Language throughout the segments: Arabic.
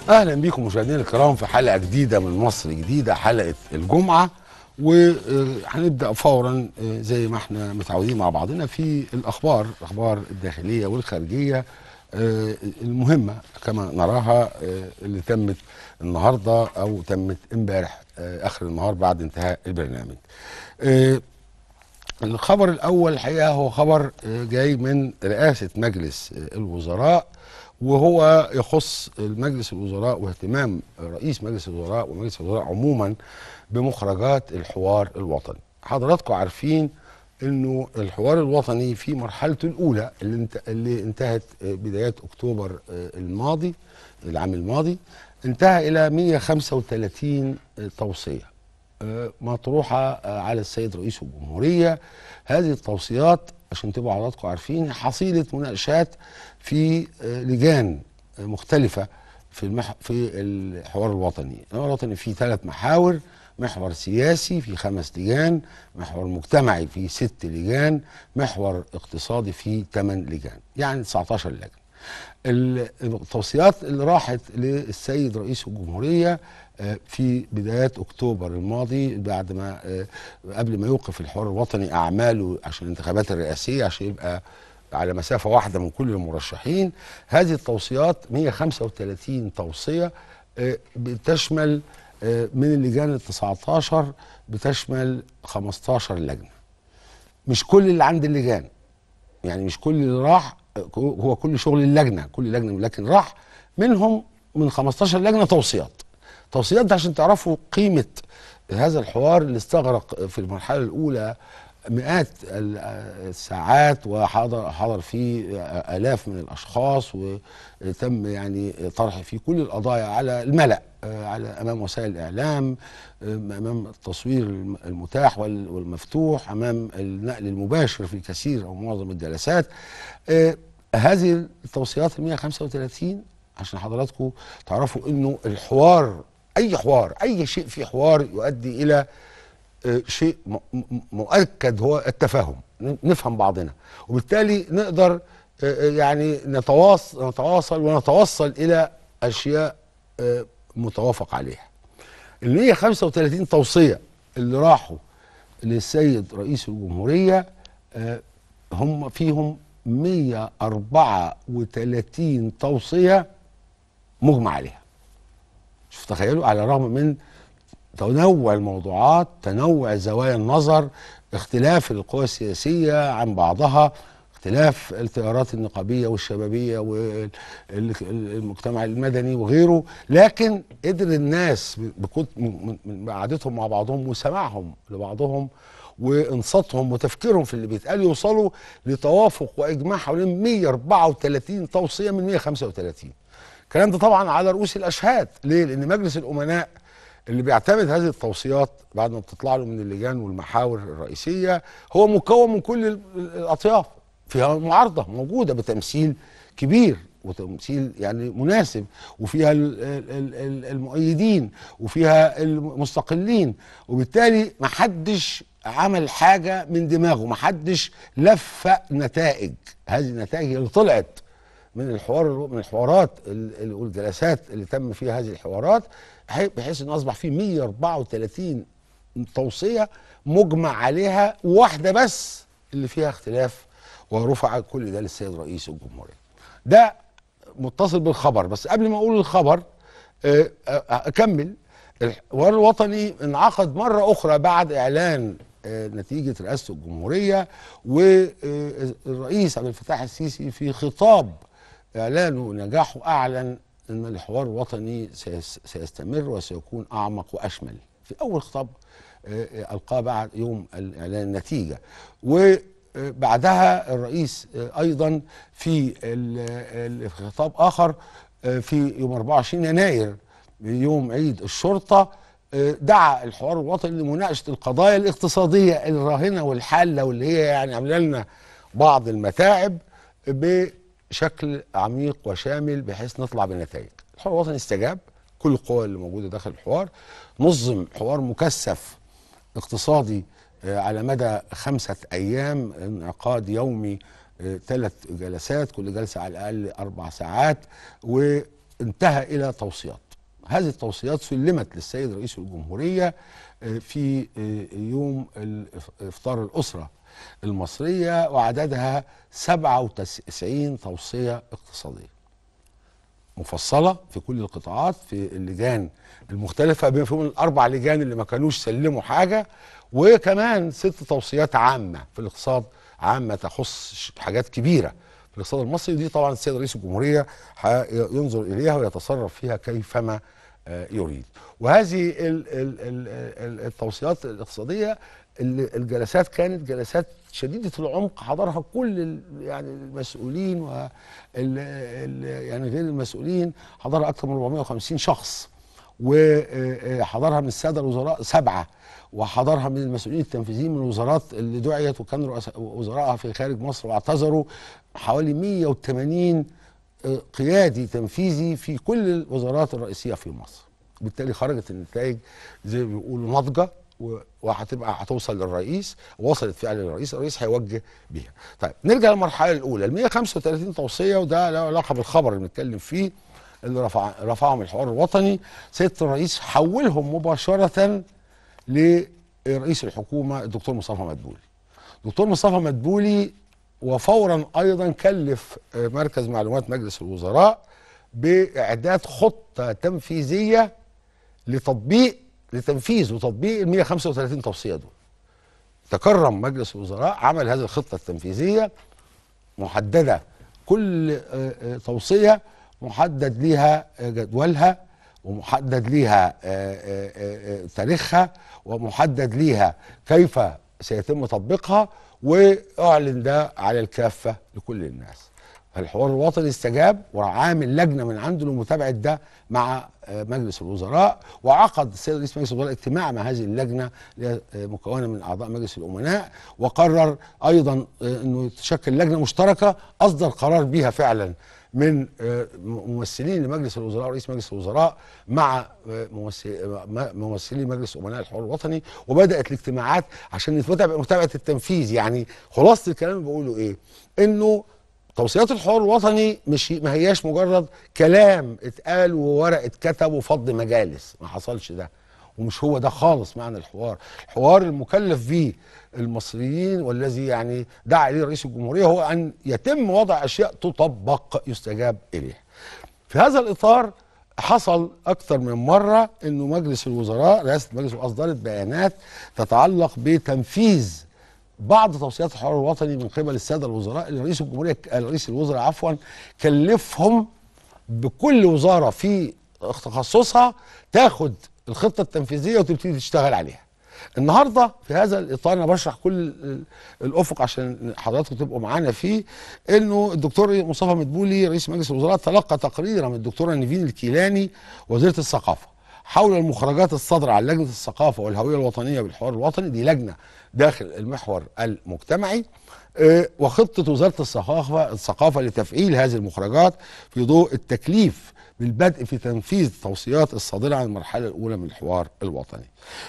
اهلا بكم مشاهدينا الكرام في حلقه جديده من مصر جديده، حلقه الجمعه. وهنبدا فورا زي ما احنا متعودين مع بعضنا في الاخبار الداخليه والخارجيه المهمه كما نراها، اللي تمت النهارده او تمت امبارح اخر النهار بعد انتهاء البرنامج. الخبر الاول الحقيقه هو خبر جاي من رئاسه مجلس الوزراء، وهو يخص مجلس الوزراء واهتمام رئيس مجلس الوزراء ومجلس الوزراء عموما بمخرجات الحوار الوطني. حضراتكم عارفين انه الحوار الوطني في مرحلته الاولى اللي انتهت بدايات اكتوبر الماضي، العام الماضي، انتهى الى 135 توصيه مطروحه على السيد رئيس الجمهوريه. هذه التوصيات عشان تبقوا حضراتكم عارفين حصيله مناقشات في لجان مختلفه في الحوار الوطني. الحوار الوطني فيه 3 محاور: محور سياسي في 5 لجان، محور مجتمعي في 6 لجان، محور اقتصادي في 8 لجان، يعني 19 لجنه. التوصيات اللي راحت للسيد رئيس الجمهورية في بدايات أكتوبر الماضي، بعد ما قبل ما يوقف الحوار الوطني أعماله عشان الانتخابات الرئاسية، عشان يبقى على مسافة واحدة من كل المرشحين. هذه التوصيات 135 توصية بتشمل من اللجان ال19 بتشمل 15 لجنة. مش كل اللي عند اللجان، يعني مش كل اللي راح هو كل شغل اللجنه، كل لجنه، لكن راح منهم من 15 لجنه توصيات ده عشان تعرفوا قيمه هذا الحوار اللي استغرق في المرحله الاولى مئات الساعات، حضر فيه آلاف من الأشخاص، وتم يعني طرح فيه كل القضايا على الملأ، على أمام وسائل الإعلام، أمام التصوير المتاح والمفتوح، أمام النقل المباشر في كثير أو معظم الجلسات. هذه التوصيات 135 عشان حضراتكم تعرفوا إنه الحوار، أي شيء في حوار يؤدي إلى شيء مؤكد، هو التفاهم، نفهم بعضنا، وبالتالي نقدر يعني نتواصل ونتوصل إلى أشياء متوافق عليها. ال 135 توصية اللي راحوا للسيد رئيس الجمهورية هم فيهم 134 توصية مجمع عليها. شوف تخيلوا، على الرغم من تنوع الموضوعات، تنوع زوايا النظر، اختلاف القوى السياسية عن بعضها، اختلاف التيارات النقابية والشبابية والمجتمع المدني وغيره، لكن قدر الناس من قعدتهم مع بعضهم وسماعهم لبعضهم وانصاتهم وتفكيرهم في اللي بيتقال يوصلوا لتوافق واجماع حوالين 134 توصية من 135. الكلام ده طبعا على رؤوس الاشهاد. ليه؟ لان مجلس الامناء اللي بيعتمد هذه التوصيات بعد ما بتطلع له من اللجان والمحاور الرئيسيه هو مكون من كل الاطياف، فيها معارضه موجوده بتمثيل كبير وتمثيل يعني مناسب، وفيها المؤيدين وفيها المستقلين، وبالتالي محدش عمل حاجه من دماغه، محدش لف نتائج. هذه النتائج اللي طلعت من الحوارات والجلسات اللي تم فيها هذه الحوارات، بحيث انه اصبح فيه 134 توصيه مجمع عليها، واحده بس اللي فيها اختلاف، ورفع كل ده للسيد رئيس الجمهوريه. ده متصل بالخبر. بس قبل ما اقول الخبر اكمل. الحوار الوطني انعقد مره اخرى بعد اعلان نتيجه رئاسه الجمهوريه، والرئيس عبد الفتاح السيسي في خطاب اعلانه نجاحه اعلن ان الحوار الوطني سيستمر وسيكون اعمق واشمل. في اول خطاب القاه بعد يوم الاعلان النتيجه، وبعدها الرئيس ايضا في خطاب اخر في يوم 24 يناير يوم عيد الشرطه دعا الحوار الوطني لمناقشه القضايا الاقتصاديه الراهنه والحاله، واللي هي يعني عامله لنا بعض المتاعب، بشكل عميق وشامل بحيث نطلع بنتائج. الحوار الوطني استجاب، كل القوى اللي موجوده داخل الحوار، نظم حوار مكثف اقتصادي على مدى 5 أيام، انعقاد يومي 3 جلسات، كل جلسه على الاقل 4 ساعات، و انتهى الى توصيات. هذه التوصيات سلمت للسيد رئيس الجمهورية في يوم افطار الأسرة المصرية، وعددها 97 توصية اقتصادية مفصلة في كل القطاعات في اللجان المختلفة، بما فيهم الأربع لجان اللي ما كانوش سلموا حاجة، وكمان 6 توصيات عامة في الاقتصاد، عامة تخص حاجات كبيرة في الاقتصاد المصري. دي طبعا السيد رئيس الجمهورية ينظر إليها ويتصرف فيها كيفما يريد. وهذه التوصيات الاقتصادية الجلسات كانت جلسات شديدة العمق، حضرها كل يعني المسؤولين يعني غير المسؤولين، حضرها أكثر من 450 شخص، وحضرها من السادة الوزراء 7، وحضرها من المسؤولين التنفيذيين من الوزارات اللي دعيت وكانوا وزرائها في خارج مصر واعتذروا، حوالي 180 قيادي تنفيذي في كل الوزارات الرئيسية في مصر. بالتالي خرجت النتائج زي ما بيقولوا ناضجة، هتوصل للرئيس، وصلت فعلا للرئيس، الرئيس هيوجه بيها. طيب نرجع للمرحلة الأولى، ال 135 توصية، وده له علاقة بالخبر اللي بنتكلم فيه اللي رفعهم الحوار الوطني. سيادة الرئيس حولهم مباشرة لرئيس الحكومة الدكتور مصطفى مدبولي. الدكتور مصطفى مدبولي وفورا ايضا كلف مركز معلومات مجلس الوزراء باعداد خطه تنفيذيه لتنفيذ وتطبيق ال 135 توصيه دول. تكرم مجلس الوزراء، عمل هذه الخطه التنفيذيه محدده، كل توصيه محدد ليها جدولها، ومحدد ليها تاريخها، ومحدد ليها كيف سيتم تطبيقها، واعلن ده على الكافه لكل الناس. الحوار الوطني استجاب وعامل لجنه من عنده لمتابعه ده مع مجلس الوزراء، وعقد السيد رئيس مجلس الوزراء اجتماع مع هذه اللجنه مكونه من اعضاء مجلس الامناء، وقرر ايضا انه تشكل لجنه مشتركه، اصدر قرار بيها فعلا من ممثلين لمجلس الوزراء ورئيس مجلس الوزراء مع ممثلين مجلس امناء الحوار الوطني، وبدات الاجتماعات عشان متابعه التنفيذ. يعني خلاصه الكلام اللي بقوله ايه؟ انه توصيات الحوار الوطني ما هياش مجرد كلام اتقال وورق اتكتب وفض مجالس، ما حصلش ده، ومش هو ده خالص معنى الحوار. الحوار المكلف به المصريين والذي يعني دعا اليه رئيس الجمهوريه هو ان يتم وضع اشياء تطبق يستجاب اليها. في هذا الاطار حصل اكثر من مره انه مجلس الوزراء، رئاسه مجلس الوزراء، اصدرت بيانات تتعلق بتنفيذ بعض توصيات الحوار الوطني من قبل الساده الوزراء اللي رئيس الوزراء كلفهم بكل وزاره في تخصصها تاخد الخطه التنفيذيه وتبتدي تشتغل عليها. النهارده في هذا الاطار انا بشرح كل الافق عشان حضراتكم تبقوا معانا فيه، انه الدكتور مصطفى مدبولي رئيس مجلس الوزراء تلقى تقريرا من الدكتوره نيفين الكيلاني وزيره الثقافه حول المخرجات الصادره عن لجنه الثقافه والهويه الوطنيه بالحوار الوطني، دي لجنه داخل المحور المجتمعي، وخطه وزاره الثقافه لتفعيل هذه المخرجات في ضوء التكليف بالبدء في تنفيذ التوصيات الصادره عن المرحله الاولى من الحوار الوطني.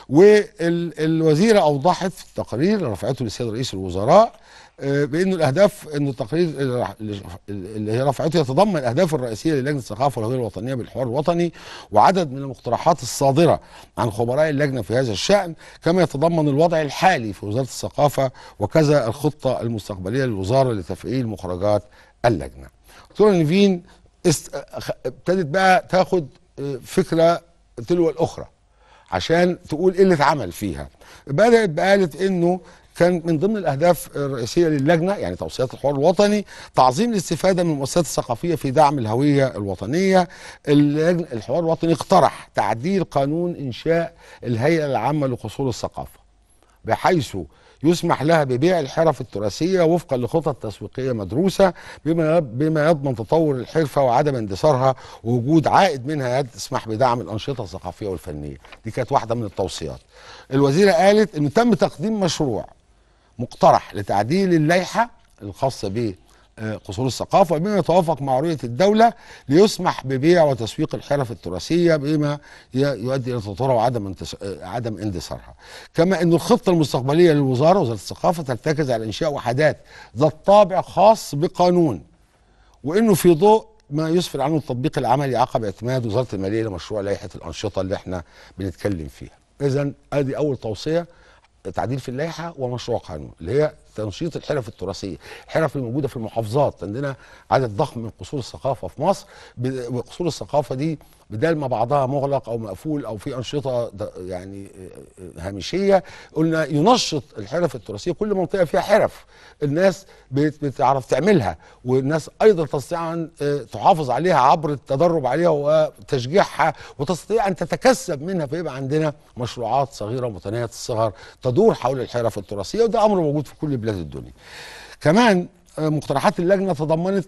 والوزيره اوضحت في التقرير اللي رفعته للسيد رئيس الوزراء بانه الاهداف، انه التقرير اللي هي رفعته يتضمن الاهداف الرئيسيه للجنه الثقافه والهويه الوطنيه بالحوار الوطني، وعدد من المقترحات الصادره عن خبراء اللجنه في هذا الشان، كما يتضمن الوضع الحالي في وزاره الثقافه، وكذا الخطه المستقبليه للوزاره لتفعيل مخرجات اللجنه. دكتوره نيفين ابتدت بقى تاخد فكره تلو الاخرى عشان تقول ايه اللي اتعمل فيها. بدات قالت انه كان من ضمن الاهداف الرئيسيه للجنه، يعني توصيات الحوار الوطني، تعظيم الاستفاده من المؤسسات الثقافيه في دعم الهويه الوطنيه. الحوار الوطني اقترح تعديل قانون انشاء الهيئه العامه لقصور الثقافه بحيث يسمح لها ببيع الحرف التراثيه وفقا لخطط تسويقيه مدروسه، بما يضمن تطور الحرفه وعدم اندثارها، ووجود عائد منها يسمح بدعم الانشطه الثقافيه والفنيه. دي كانت واحده من التوصيات. الوزيره قالت انه تم تقديم مشروع مقترح لتعديل اللائحه الخاصه بقصور الثقافه بما يتوافق مع رؤيه الدوله ليسمح ببيع وتسويق الحرف التراثيه بما يؤدي الى تطورها وعدم اندثارها. كما ان الخطه المستقبليه للوزاره وزاره الثقافه ترتكز على انشاء وحدات ذات طابع خاص بقانون، وانه في ضوء ما يسفر عنه التطبيق العملي عقب اعتماد وزاره الماليه لمشروع لائحه الانشطه اللي احنا بنتكلم فيها. اذا ادي اول توصيه، تعديل في اللائحه ومشروع قانون اللي هي تنشيط الحرف التراثيه، الحرف اللي موجوده في المحافظات. عندنا عدد ضخم من قصور الثقافه في مصر، وقصور الثقافه دي بدل ما بعضها مغلق او مقفول او في انشطه يعني هامشيه، قلنا ينشط الحرف التراثيه. كل منطقه فيها حرف الناس بتعرف تعملها، والناس ايضا تستطيع ان تحافظ عليها عبر التدرب عليها وتشجيعها، وتستطيع ان تتكسب منها، فيبقى عندنا مشروعات صغيره متناهيه الصغر تدور حول الحرف التراثيه، وده امر موجود في كل بلاد الدنيا. كمان مقترحات اللجنه تضمنت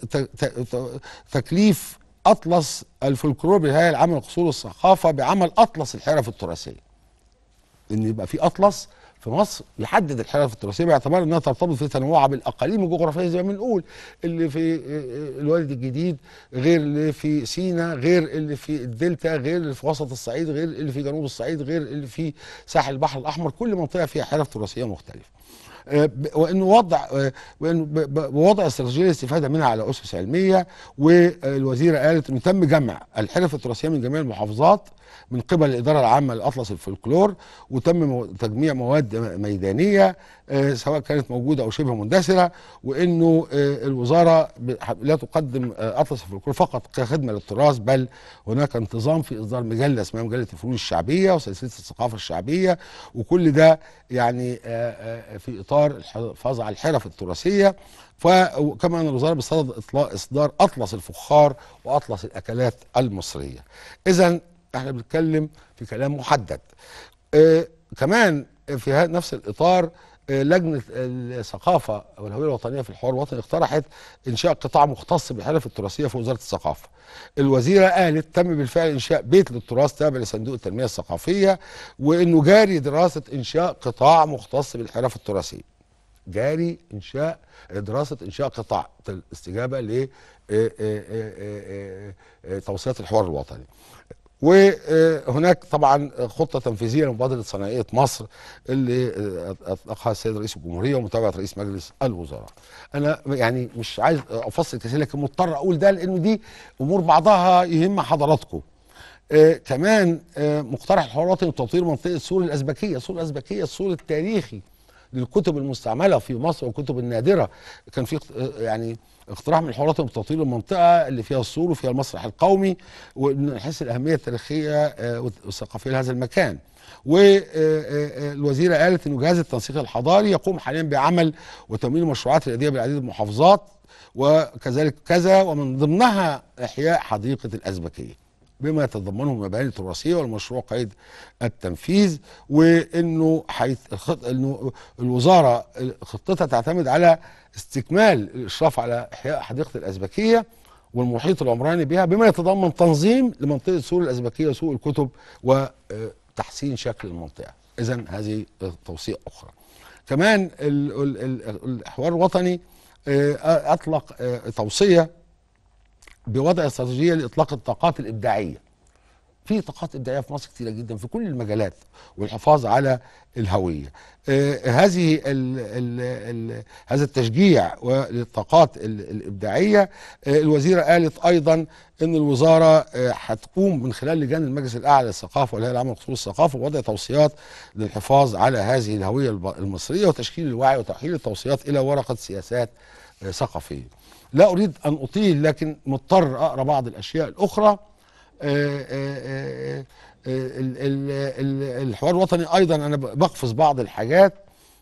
تكليف اطلس الفولكلور بالهيئه العامه لقصور الثقافه بعمل اطلس الحرف التراثيه. ان يبقى في اطلس في مصر يحدد الحرف التراثيه باعتبار انها ترتبط في تنوعها بالاقاليم الجغرافيه، زي ما بنقول اللي في الوادي الجديد غير اللي في سيناء، غير اللي في الدلتا، غير اللي في وسط الصعيد، غير اللي في جنوب الصعيد، غير اللي في ساحل البحر الاحمر. كل منطقه فيها حرف تراثيه مختلفه. وانه وضع استراتيجيه الاستفاده منها على اسس علميه. والوزيره قالت انه تم جمع الحرف التراثيه من جميع المحافظات من قبل الاداره العامه لاطلس الفولكلور، وتم تجميع مواد ميدانيه سواء كانت موجوده او شبه مندثره، وانه الوزاره لا تقدم اطلس الفولكلور فقط كخدمه للتراث، بل هناك انتظام في اصدار مجله اسمها مجله الفنون الشعبيه وسلسله الثقافه الشعبيه، وكل ده يعني في اطار الحفاظ على الحرف التراثيه. وكمان الوزاره بصدد اصدار اطلس الفخار واطلس الاكلات المصريه. اذا احنا بنتكلم في كلام محدد. كمان في نفس الاطار لجنه الثقافه والهويه الوطنيه في الحوار الوطني اقترحت انشاء قطاع مختص بالحرف التراثيه في وزاره الثقافه. الوزيره قالت تم بالفعل انشاء بيت للتراث تابع لصندوق التنميه الثقافيه، وانه جاري دراسه انشاء قطاع مختص بالحرف التراثيه. جاري انشاء دراسه انشاء قطاع استجابه ل توصيات الحوار الوطني. وهناك طبعا خطه تنفيذيه لمبادره صناعيه مصر اللي اطلقها السيد رئيس الجمهوريه ومتابعه رئيس مجلس الوزراء. انا يعني مش عايز افصل كثير، لكن مضطر اقول ده لانه دي امور بعضها يهم حضراتكم. كمان مقترح الحوار الوطني تطوير منطقه سور الازبكيه. سور الازبكيه السور التاريخي للكتب المستعمله في مصر والكتب النادره. كان في يعني اقتراح من الحوارات بتطوير المنطقه اللي فيها السور وفيها المسرح القومي، ونحس الاهميه التاريخيه والثقافيه لهذا المكان. والوزيره قالت انه جهاز التنسيق الحضاري يقوم حاليا بعمل وتمويل مشروعات رياضيه بالعديد من المحافظات، وكذلك كذا ومن ضمنها احياء حديقه الازبكيه بما يتضمنه من مباني تراثيه، والمشروع قيد التنفيذ. وانه انه الوزاره خطتها تعتمد على استكمال الاشراف على احياء حديقه الازبكيه والمحيط العمراني بها، بما يتضمن تنظيم لمنطقه سور الازبكيه وسوق الكتب وتحسين شكل المنطقه. اذا هذه توصيه اخرى. كمان الحوار الوطني اطلق توصيه بوضع استراتيجيه لاطلاق الطاقات الابداعيه. في طاقات ابداعيه في مصر كثيره جدا في كل المجالات، والحفاظ على الهويه. هذه هذا التشجيع للطاقات الابداعيه. الوزيره قالت ايضا ان الوزاره هتقوم من خلال لجان المجلس الاعلى للثقافه والهيئه العامه لقصور الثقافه بوضع توصيات للحفاظ على هذه الهويه المصريه وتشكيل الوعي وتحويل التوصيات الى ورقه سياسات ثقافيه. لا اريد ان اطيل، لكن مضطر اقرا بعض الاشياء الاخرى. الحوار الوطني ايضا انا بقفز بعض الحاجات.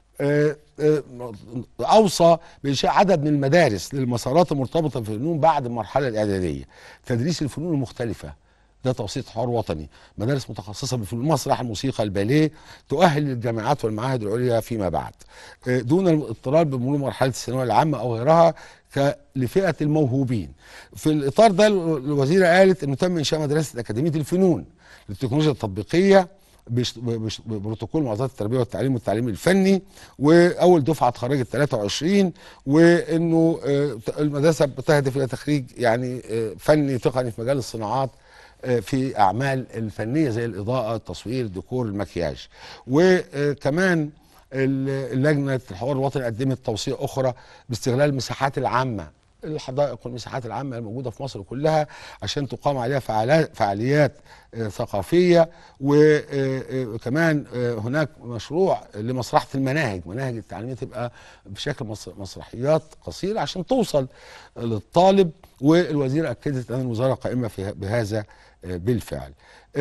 اوصى بانشاء عدد من المدارس للمسارات المرتبطه في الفنون بعد المرحله الاعداديه، تدريس الفنون المختلفه. ده توصيه حوار وطني. مدارس متخصصه بالفنون، المسرح، الموسيقى، الباليه، تؤهل الجامعات والمعاهد العليا فيما بعد، دون الاضطرار بمرور مرحله الثانويه العامه او غيرها لفئه الموهوبين. في الاطار ده الوزيره قالت انه تم انشاء مدرسه اكاديميه الفنون للتكنولوجيا التطبيقيه ببروتوكول مؤسسات التربيه والتعليم والتعليم الفني، واول دفعه اتخرجت 23. وانه المدرسه بتهدف الى تخريج يعني فني تقني في مجال الصناعات في اعمال الفنيه زي الاضاءه، التصوير، الديكور، المكياج. وكمان لجنه الحوار الوطني قدمت توصيه اخرى باستغلال المساحات العامه الحدائق والمساحات العامة الموجودة في مصر كلها عشان تقام عليها فعاليات ثقافية. وكمان هناك مشروع لمسرحة المناهج، مناهج التعليمية تبقى بشكل مسرحيات قصيرة عشان توصل للطالب. والوزير أكدت أن الوزارة قائمة بهذا بالفعل.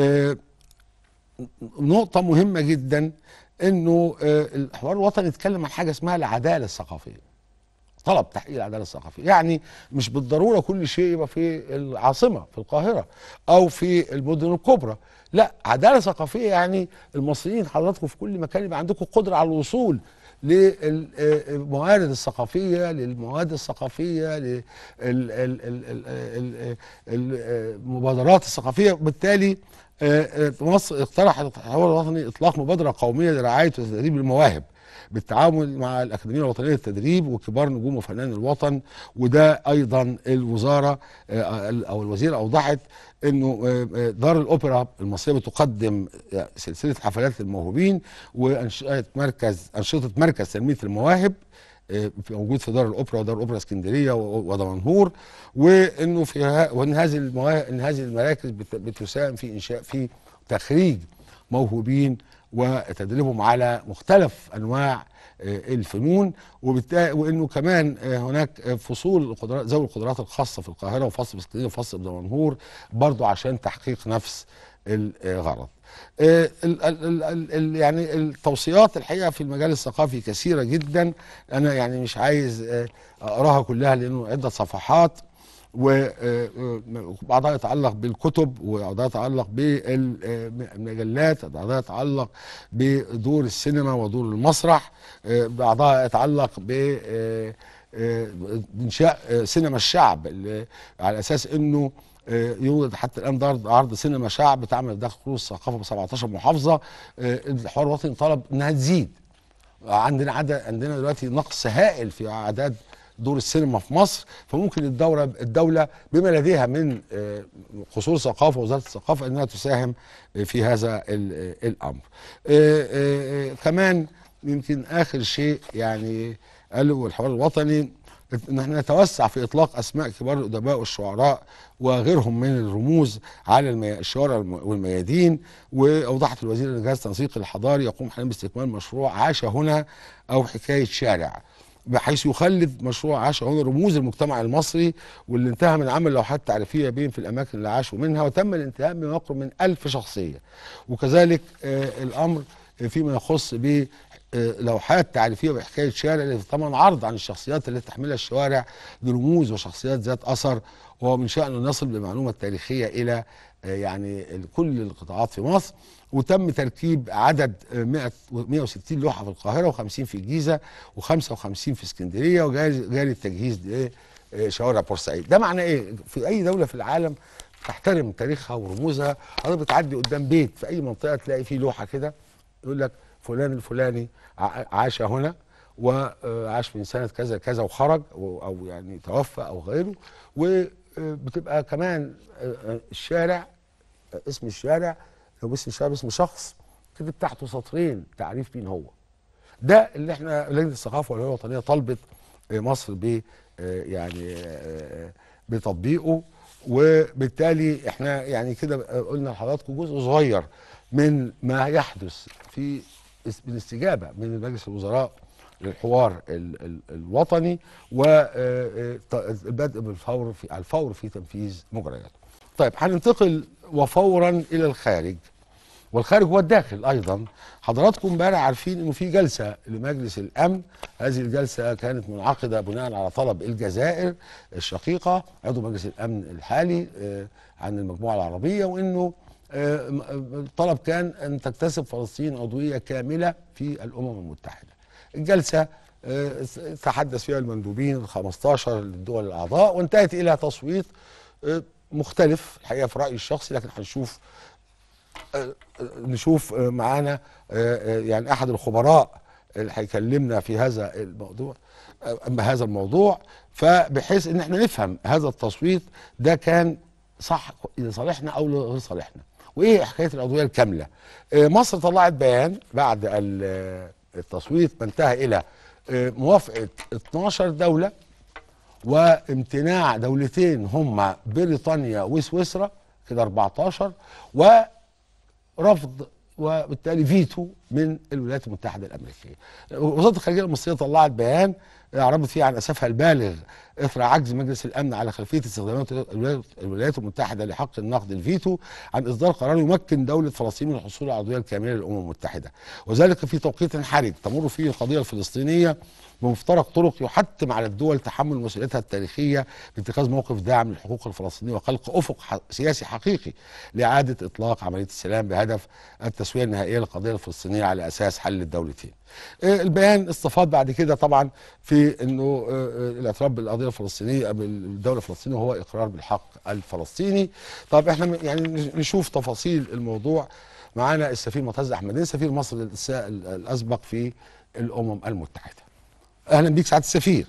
نقطة مهمة جدا انه الحوار الوطني يتكلم عن حاجة اسمها العدالة الثقافية، طلب تحقيق العدالة الثقافية. يعني مش بالضرورة كل شيء يبقى في العاصمة في القاهرة أو في المدن الكبرى، لا، عدالة ثقافية يعني المصريين حضراتكم في كل مكان يبقى عندكم قدرة على الوصول للموارد الثقافية، للمواد الثقافية، للمبادرات الثقافية. بالتالي مصر اقترحت الحوار الوطني إطلاق مبادرة قومية لرعاية وتدريب المواهب بالتعاون مع الأكاديمية الوطنية للتدريب وكبار نجوم وفنان الوطن. وده أيضا الوزارة أو الوزيرة أوضحت أنه دار الأوبرا المصرية بتقدم سلسلة حفلات للموهوبين وأنشطة مركز تنمية المواهب موجود في دار الأوبرا ودار الأوبرا اسكندرية ودمنهور. وأنه وأن هذه المراكز بتساهم في إنشاء تخريج موهوبين وتدريبهم على مختلف انواع الفنون. وانه كمان هناك فصول ذوي القدرات الخاصه في القاهره وفصل في اسكندريه وفصل في دمنهور برضو عشان تحقيق نفس الغرض. يعني التوصيات الحقيقه في المجال الثقافي كثيره جدا، انا يعني مش عايز اقراها كلها لانه عده صفحات، وبعضها يتعلق بالكتب وبعضها يتعلق بالمجلات، بعضها يتعلق بدور السينما ودور المسرح، بعضها يتعلق بإنشاء سينما الشعب على أساس أنه يوجد حتى الآن عرض سينما شعب تعمل داخل كروز الثقافة ب 17 محافظة. الحوار الوطني طلب أنها تزيد. عندنا دلوقتي نقص هائل في أعداد دور السينما في مصر، فممكن الدولة بما لديها من قصور ثقافة ووزارة الثقافة انها تساهم في هذا الامر. كمان يمكن اخر شيء يعني قالوا الحوار الوطني ان احنا نتوسع في اطلاق اسماء كبار الادباء والشعراء وغيرهم من الرموز على الشوارع والميادين. واوضحت الوزير ان جهاز التنسيق الحضاري يقوم حاليا باستكمال مشروع عاش هنا او حكاية شارع، بحيث يخلد مشروع عاش هنا رموز المجتمع المصري، واللي انتهى من عمل لوحات تعريفيه بين في الاماكن اللي عاشوا منها، وتم الانتهاء بما يقرب من 1000 شخصيه. وكذلك الامر فيما يخص ب لوحات تعريفيه بحكايه شارع اللي تتضمن عرض عن الشخصيات التي تحملها الشوارع لرموز وشخصيات ذات اثر، وهو من شأنه ان يصل بالمعلومه التاريخيه الى يعني كل القطاعات في مصر. وتم تركيب عدد 160 لوحه في القاهره و50 في الجيزه و55 في اسكندريه، وجاري التجهيز لشوارع بورسعيد. ده معناه ايه؟ في اي دوله في العالم تحترم تاريخها ورموزها، حضرتك بتعدي قدام بيت في اي منطقه تلاقي فيه لوحه كده يقول لك فلان الفلاني عاش هنا وعاش من سنه كذا كذا وخرج او يعني توفى او غيره. وبتبقى كمان الشارع، اسم الشارع لو اسم الشارع اسم شخص كده تحته سطرين تعريف مين هو. ده اللي احنا لجنه الثقافه والهويه الوطنيه طلبت مصر ب يعني بتطبيقه. وبالتالي احنا يعني كده قلنا لحضراتكم جزء صغير من ما يحدث في بالاستجابه من مجلس الوزراء للحوار الوطني والبدء على الفور في تنفيذ مجرياته. طيب هننتقل وفورا الى الخارج، والخارج هو الداخل ايضا. حضراتكم امبارح عارفين انه في جلسه لمجلس الامن، هذه الجلسه كانت منعقده بناء على طلب الجزائر الشقيقه عضو مجلس الامن الحالي عن المجموعه العربيه، وانه الطلب كان ان تكتسب فلسطين عضويه كامله في الامم المتحده. الجلسه تحدث فيها المندوبين ال15 للدول الاعضاء، وانتهت الى تصويت مختلف الحقيقه في رايي الشخصي، لكن نشوف معانا يعني احد الخبراء اللي هيكلمنا في هذا الموضوع فبحيث ان احنا نفهم هذا التصويت ده كان صح لصالحنا او لغير صالحنا، وايه حكايه العضويه الكامله. مصر طلعت بيان بعد التصويت ما انتهى الى موافقه 12 دوله وامتناع دولتين هما بريطانيا وسويسرا، كده 14، ورفض وبالتالي فيتو من الولايات المتحده الامريكيه. وزاره الخارجيه المصريه طلعت بيان اعربت فيه عن اسفها البالغ اثر عجز مجلس الامن على خلفيه استخدامات الولايات المتحده لحق النقد الفيتو عن اصدار قرار يمكن دوله فلسطين من الحصول على العضويه الكامله للامم المتحده، وذلك في توقيت حرج تمر فيه القضيه الفلسطينيه بمفترق طرق يحتم على الدول تحمل مسؤوليتها التاريخيه باتخاذ موقف داعم للحقوق الفلسطينيه وخلق افق سياسي حقيقي لاعاده اطلاق عمليه السلام بهدف التسويه النهائيه للقضيه الفلسطينيه على اساس حل الدولتين. البيان استفاد بعد كده طبعا في انه الاعتراف بالقضيه الفلسطينيه بالدوله الفلسطينيه هو اقرار بالحق الفلسطيني. طب احنا يعني نشوف تفاصيل الموضوع. معانا السفير معتز احمدين سفير مصر الاسبق في الامم المتحده. اهلا بيك سعاده السفير.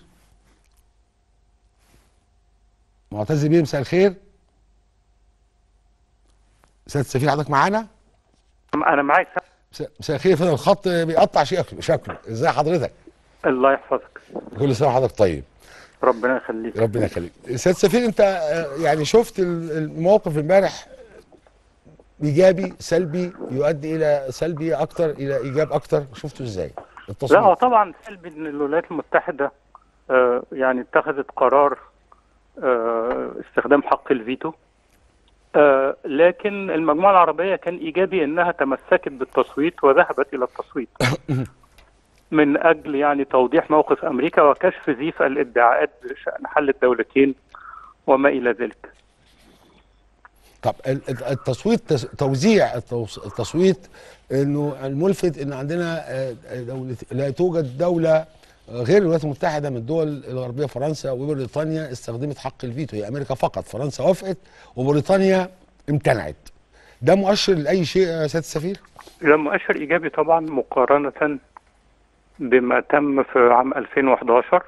معتز بيه مساء الخير. سعاده السفير حضرتك معانا؟ انا معاك. مساء الخير. فين الخط بيقطع شكله ازاي حضرتك؟ الله يحفظك. كل سنه وحضرتك طيب. ربنا يخليك. ربنا يخليك. سياده السفير انت يعني شفت الموقف امبارح ايجابي سلبي يؤدي الى سلبي اكتر الى ايجاب اكتر، شفته ازاي التصويت؟ لا هو طبعا سلبي ان الولايات المتحده يعني اتخذت قرار استخدام حق الفيتو، لكن المجموعه العربيه كان ايجابي انها تمسكت بالتصويت وذهبت الى التصويت من اجل يعني توضيح موقف امريكا وكشف زيف الادعاءات بشان حل الدولتين وما الى ذلك. طب التصويت توزيع التصويت انه الملفت ان عندنا دولة لا توجد دوله غير الولايات المتحده من الدول الغربيه فرنسا وبريطانيا استخدمت حق الفيتو، هي امريكا فقط، فرنسا وافقت وبريطانيا امتنعت. ده مؤشر لاي شيء يا سياده السفير؟ ده مؤشر ايجابي طبعا مقارنه بما تم في عام 2011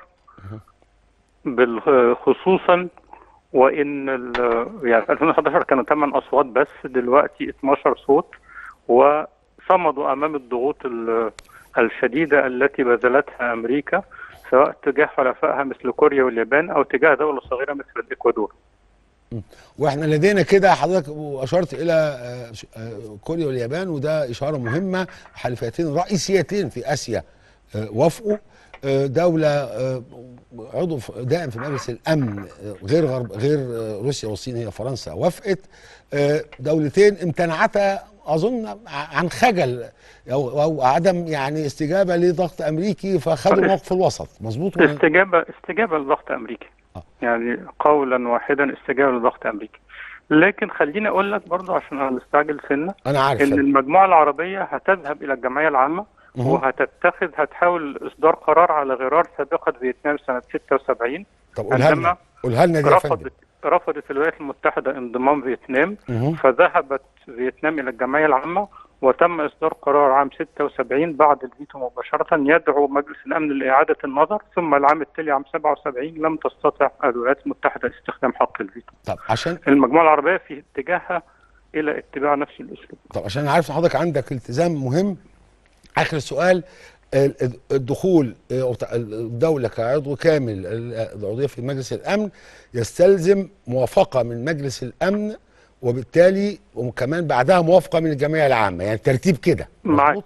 خصوصا، وان يعني في 2011 كانوا 8 اصوات بس، دلوقتي 12 صوت، وصمدوا امام الضغوط الشديده التي بذلتها امريكا سواء تجاه حلفائها مثل كوريا واليابان او تجاه دوله صغيره مثل الاكوادور. واحنا لدينا كده حضرتك اشرت الى كوريا واليابان، وده اشاره مهمه، حليفتين رئيسيتين في اسيا وافقوا. دولة عضو دائم في مجلس الأمن غير روسيا والصين هي فرنسا وافقت. دولتين امتنعتا أظن عن خجل أو عدم يعني استجابة لضغط أمريكي، فخدوا موقف الوسط. مظبوط؟ استجابة لضغط أمريكي، يعني قولا واحدا استجابة لضغط أمريكي. لكن خليني أقول لك برضه عشان أنا مستعجل سنة، أنا عارف إن المجموعة العربية هتذهب إلى الجمعية العامة هتحاول إصدار قرار على غرار سابقة فيتنام سنة 76. طب قولها لنا دي يا فندم. رفضت الولايات المتحدة انضمام فيتنام، فذهبت فيتنام إلى الجمعية العامة وتم إصدار قرار عام 76 بعد الفيتو مباشرة يدعو مجلس الأمن لإعادة النظر، ثم العام التالي عام 77 لم تستطع الولايات المتحدة استخدام حق الفيتو. طب عشان المجموعة العربية في اتجاهها إلى اتباع نفس الأسلوب. طب عشان عارف حضرتك عندك التزام مهم، آخر سؤال، الدخول الدولة كعضو كامل العضوية في مجلس الأمن يستلزم موافقة من مجلس الأمن، وبالتالي وكمان بعدها موافقة من الجمعية العامة، يعني ترتيب كده. مظبوط؟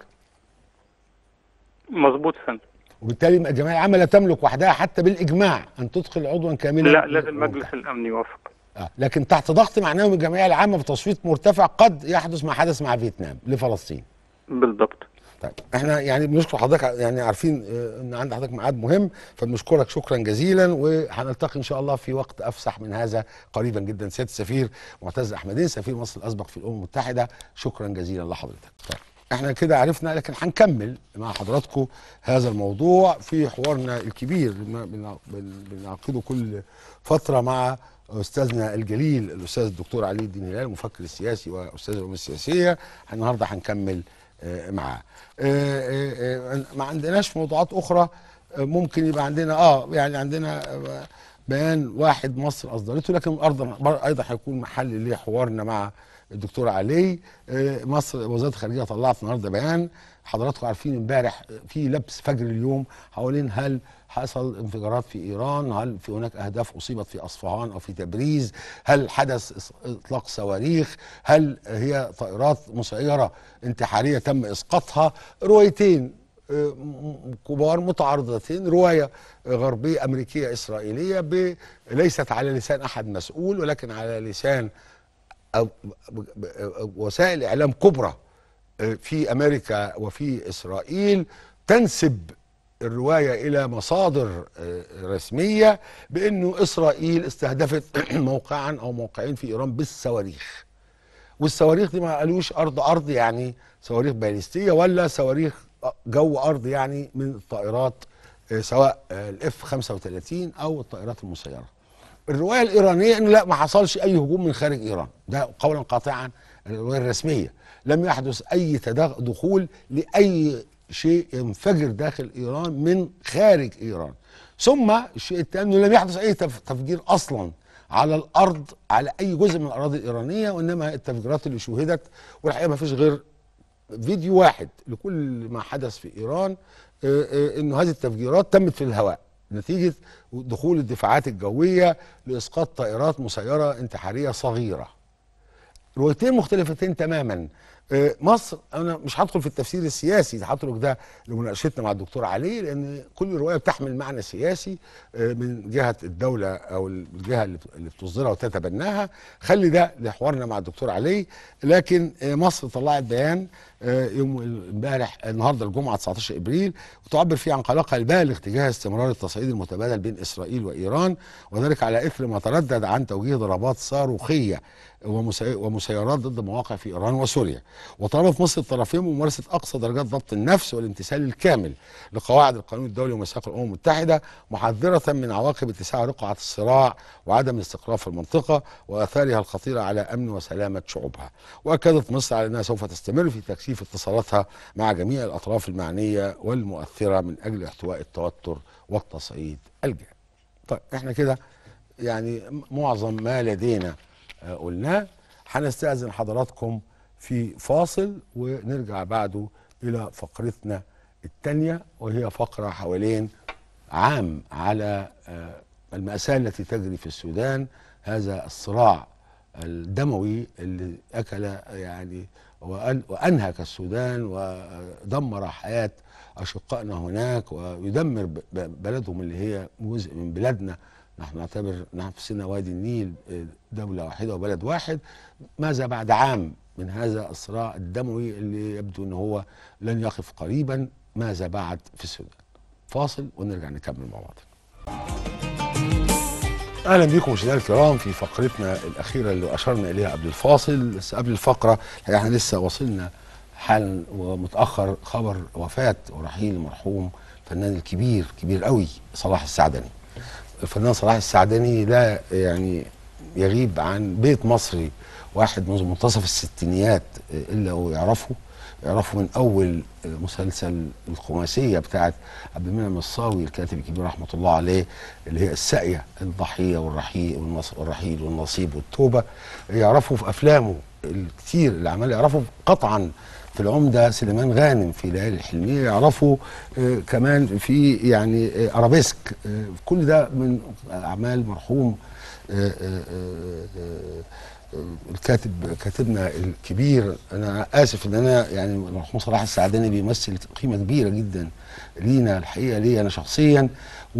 مظبوط يا فندم. وبالتالي الجمعية العامة لا تملك وحدها حتى بالإجماع أن تدخل عضوا كاملا. لا، لازم مجلس الأمن يوافق. لكن تحت ضغط معناه من الجمعية العامة بتصويت مرتفع قد يحدث ما حدث مع فيتنام لفلسطين. بالضبط. طيب احنا يعني بنشكر حضرتك، يعني عارفين ان عند حضرتك ميعاد مهم، فبنشكرك شكرا جزيلا، وهنلتقي ان شاء الله في وقت افسح من هذا قريبا جدا. سياده السفير معتز احمدين سفير مصر الاسبق في الامم المتحده، شكرا جزيلا لحضرتك. طيب احنا كده عرفنا، لكن هنكمل مع حضراتكم هذا الموضوع في حوارنا الكبير بنعقده كل فتره مع استاذنا الجليل الاستاذ الدكتور علي الدين هلال المفكر السياسي واستاذ العلوم السياسيه. النهارده هنكمل معاه. ما عندناش موضوعات اخرى، ممكن يبقى عندنا يعني عندنا بيان واحد مصر اصدرته، لكن ايضا هيكون محل لحوارنا مع الدكتور علي. مصر وزاره الخارجيه طلعت النهارده بيان، حضراتكم عارفين امبارح في لبس فجر اليوم حوالين هل حصل انفجارات في ايران، هل في هناك اهداف اصيبت في اصفهان او في تبريز، هل حدث اطلاق صواريخ، هل هي طائرات مسيره انتحاريه تم اسقاطها. روايتين كبار متعارضتين، روايه غربيه امريكيه اسرائيليه ليست على لسان احد مسؤول، ولكن على لسان وسائل اعلام كبرى في امريكا وفي اسرائيل، تنسب الروايه الى مصادر رسميه بانه اسرائيل استهدفت موقعا او موقعين في ايران بالصواريخ. والصواريخ دي ما قالوش ارض يعني صواريخ باليستيه ولا صواريخ جو ارض، يعني من الطائرات سواء الاف 35 او الطائرات المسيره. الروايه الايرانيه انه لا، ما حصلش اي هجوم من خارج ايران، ده قولا قاطعا الروايه الرسميه. لم يحدث اي دخول لاي شيء ينفجر داخل ايران من خارج ايران. ثم الشيء الثاني انه لم يحدث اي تفجير اصلا على الارض على اي جزء من الاراضي الايرانيه، وانما التفجيرات اللي شوهدت، والحقيقه ما فيش غير فيديو واحد لكل ما حدث في ايران، انه هذه التفجيرات تمت في الهواء نتيجه دخول الدفاعات الجويه لاسقاط طائرات مسيره انتحاريه صغيره. روايتين مختلفتين تماما. مصر، انا مش هدخل في التفسير السياسي، هترك ده لمناقشتنا مع الدكتور علي، لان كل روايه بتحمل معنى سياسي من جهه الدوله او الجهه اللي بتصدرها وتتبناها. خلي ده لحوارنا مع الدكتور علي. لكن مصر طلعت بيان يوم امبارح النهارده الجمعه 19 ابريل، وتعبر فيه عن قلقها البالغ تجاه استمرار التصعيد المتبادل بين اسرائيل وايران، وذلك على اثر ما تردد عن توجيه ضربات صاروخيه ومسيرات ضد مواقع في ايران وسوريا. وطلبت مصر الطرفين بممارسه اقصى درجات ضبط النفس والامتثال الكامل لقواعد القانون الدولي وميثاق الامم المتحده، محذره من عواقب اتساع رقعه الصراع وعدم الاستقرار في المنطقه واثارها الخطيره على امن وسلامه شعوبها. واكدت مصر على انها سوف تستمر في تكثيف اتصالاتها مع جميع الاطراف المعنيه والمؤثره من اجل احتواء التوتر والتصعيد الجاري. طيب احنا كده يعني معظم ما لدينا قلناه. هنستأذن حضراتكم في فاصل ونرجع بعده إلى فقرتنا الثانية، وهي فقرة حوالين عام على المأساة التي تجري في السودان، هذا الصراع الدموي اللي أكل يعني وأنهك السودان ودمر حياة أشقائنا هناك، ويدمر بلدهم اللي هي جزء من بلادنا. نحن نعتبر نفسنا وادي النيل دولة واحدة وبلد واحد. ماذا بعد عام من هذا الصراع الدموي اللي يبدو أنه هو لن يقف قريبا؟ ماذا بعد في السودان؟ فاصل ونرجع نكمل مع بعض. اهلا بكم مشاهدينا الكرام في فقرتنا الاخيره اللي اشرنا اليها قبل الفاصل. بس قبل الفقره احنا لسه وصلنا حالا ومتاخر خبر وفاه ورحيل المرحوم الفنان الكبير كبير قوي صلاح السعدني. الفنان صلاح السعدني لا يعني يغيب عن بيت مصري واحد منذ منتصف الستينيات الا ويعرفه من اول مسلسل الخماسيه بتاعت عبد المنعم الصاوي الكاتب الكبير رحمه الله عليه، اللي هي الساقيه، الضحيه والرحيل والنصيب والتوبه. يعرفوا في افلامه الكثير اللي عمل، يعرفوا قطعا في العمده سليمان غانم في ليالي الحلميه، يعرفوا كمان في يعني ارابيسك. كل ده من اعمال مرحوم كاتبنا الكبير. انا اسف ان انا يعني المرحوم صلاح السعدني بيمثل قيمه كبيره جدا لينا الحقيقه، لي انا شخصيا،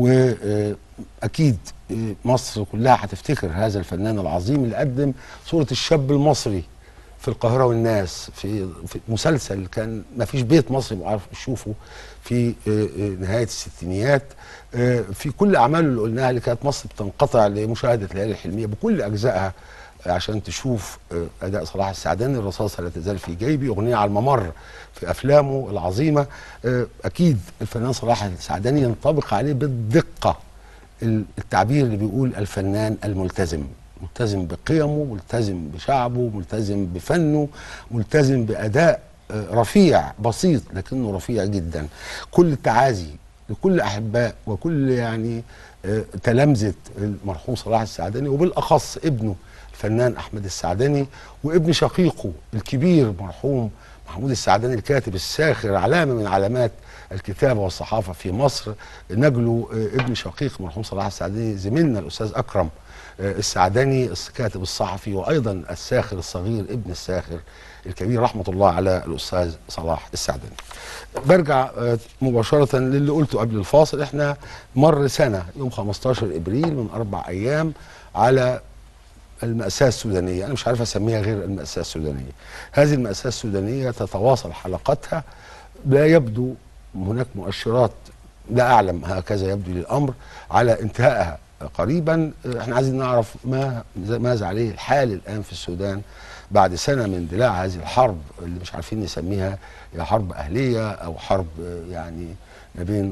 واكيد مصر كلها هتفتكر هذا الفنان العظيم اللي قدم صوره الشاب المصري في القاهره والناس في مسلسل كان ما فيش بيت مصري عارف يشوفه في نهايه الستينيات. في كل اعماله اللي قلناها اللي كانت مصر بتنقطع لمشاهده ليالي الحلميه بكل اجزائها عشان تشوف اداء صلاح السعدني. الرصاصه لا تزال في جيبي، اغنيه على الممر، في افلامه العظيمه. اكيد الفنان صلاح السعدني ينطبق عليه بالدقه التعبير اللي بيقول الفنان الملتزم، ملتزم بقيمه، ملتزم بشعبه، ملتزم بفنه، ملتزم باداء رفيع بسيط لكنه رفيع جدا. كل التعازي لكل احباء وكل يعني تلامذة المرحوم صلاح السعدني، وبالأخص ابنه الفنان أحمد السعدني، وابن شقيقه الكبير مرحوم محمود السعدني الكاتب الساخر، علامة من علامات الكتابة والصحافة في مصر. نجله ابن شقيق مرحوم صلاح السعدني زميلنا الأستاذ أكرم السعدني الكاتب الصحفي، وأيضا الساخر الصغير ابن الساخر الكبير رحمة الله على الأستاذ صلاح السعدني. برجع مباشرة للي قلته قبل الفاصل. احنا مر سنة يوم 15 إبريل من 4 أيام على المأساة السودانية، أنا مش عارف أسميها غير المأساة السودانية. هذه المأساة السودانية تتواصل حلقاتها، لا يبدو هناك مؤشرات، لا أعلم، هكذا يبدو للأمر، على انتهائها قريبا. احنا عايزين نعرف ماذا عليه الحال الآن في السودان بعد سنة من اندلاع هذه الحرب اللي مش عارفين نسميها، هي حرب أهلية أو حرب يعني ما بين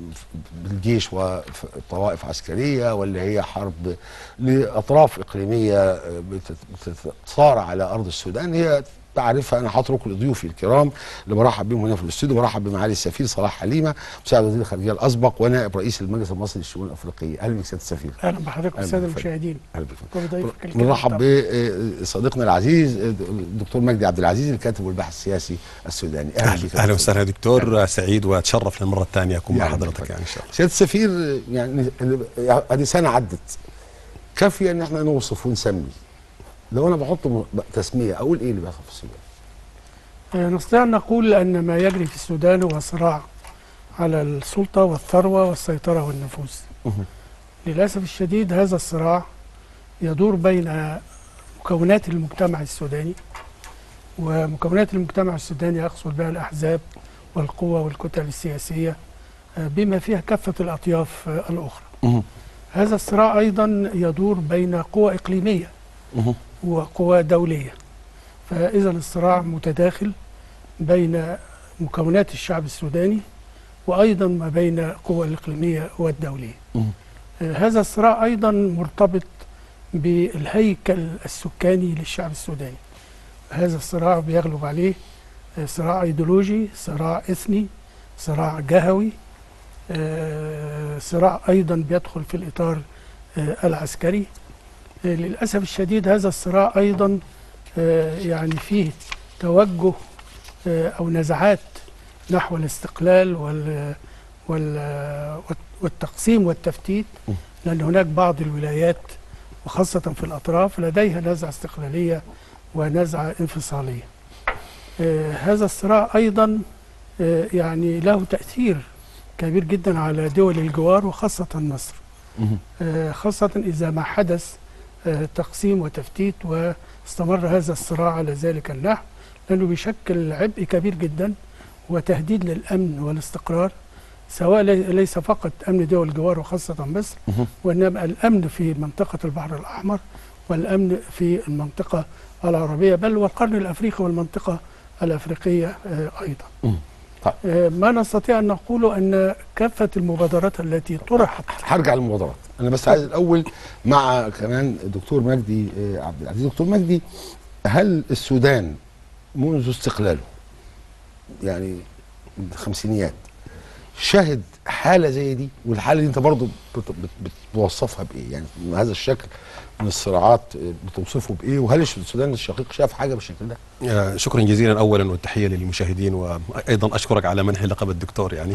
الجيش وطوائف عسكرية، ولا هي حرب لأطراف إقليمية بتتصارع على أرض السودان. هي بعرفها، انا هترك لضيوفي الكرام اللي برحب بهم هنا في الاستوديو. برحب بمعالي السفير صلاح حليمه مساعد وزير الخارجيه الاسبق ونائب رئيس المجلس المصري للشؤون الافريقيه. اهلا بك سياده السفير. اهلا بحضرتك والساده المشاهدين. اهلا بك. بنرحب بصديقنا العزيز الدكتور مجدي عبد العزيز الكاتب والباحث السياسي السوداني. اهلا وسهلا دكتور، سعيد واتشرف للمره الثانيه اكون مع حضرتك يعني ان شاء الله. سياده السفير، يعني هذه سنه عدت، كافيه ان احنا نوصف ونسمي. لو انا بحط تسميه اقول ايه اللي بيحصل في السودان؟ نستطيع ان نقول ان ما يجري في السودان هو صراع على السلطه والثروه والسيطره والنفوذ. للاسف الشديد هذا الصراع يدور بين مكونات المجتمع السوداني، ومكونات المجتمع السوداني اقصد بها الاحزاب والقوى والكتل السياسيه بما فيها كافه الاطياف الاخرى. هذا الصراع ايضا يدور بين قوى اقليميه وقوى دولية، فإذا الصراع متداخل بين مكونات الشعب السوداني وأيضا ما بين القوى الإقليمية والدولية. هذا الصراع أيضا مرتبط بالهيكل السكاني للشعب السوداني. هذا الصراع بيغلب عليه صراع أيديولوجي، صراع إثني، صراع جهوي، صراع أيضا بيدخل في الإطار العسكري. للأسف الشديد هذا الصراع أيضا يعني فيه توجه أو نزعات نحو الاستقلال والتقسيم والتفتيت، لأن هناك بعض الولايات وخاصة في الأطراف لديها نزعة استقلالية ونزعة انفصالية. هذا الصراع أيضا يعني له تأثير كبير جدا على دول الجوار وخاصة مصر، خاصة إذا ما حدث تقسيم وتفتيت واستمر هذا الصراع على ذلك النحو، لأنه بيشكل عبء كبير جدا وتهديد للأمن والاستقرار، سواء ليس فقط أمن دول الجوار وخاصة مصر، وإنما الأمن في منطقة البحر الأحمر والأمن في المنطقة العربية بل والقرن الأفريقي والمنطقة الأفريقية أيضا. ما نستطيع أن نقوله أن كافة المبادرات التي طرحت. هرجع للمبادرات، أنا بس عايز الأول مع كمان الدكتور مجدي عبد العزيز. دكتور مجدي، هل السودان منذ استقلاله يعني الخمسينيات شهد حالة زي دي؟ والحالة دي أنت برضو بتوصفها بإيه؟ يعني هذا الشكل من الصراعات بتوصفه بإيه؟ وهل السودان الشقيق شاف حاجة بالشكل ده؟ شكرا جزيلا أولا، والتحية للمشاهدين، وأيضا أشكرك على منح لقب الدكتور يعني.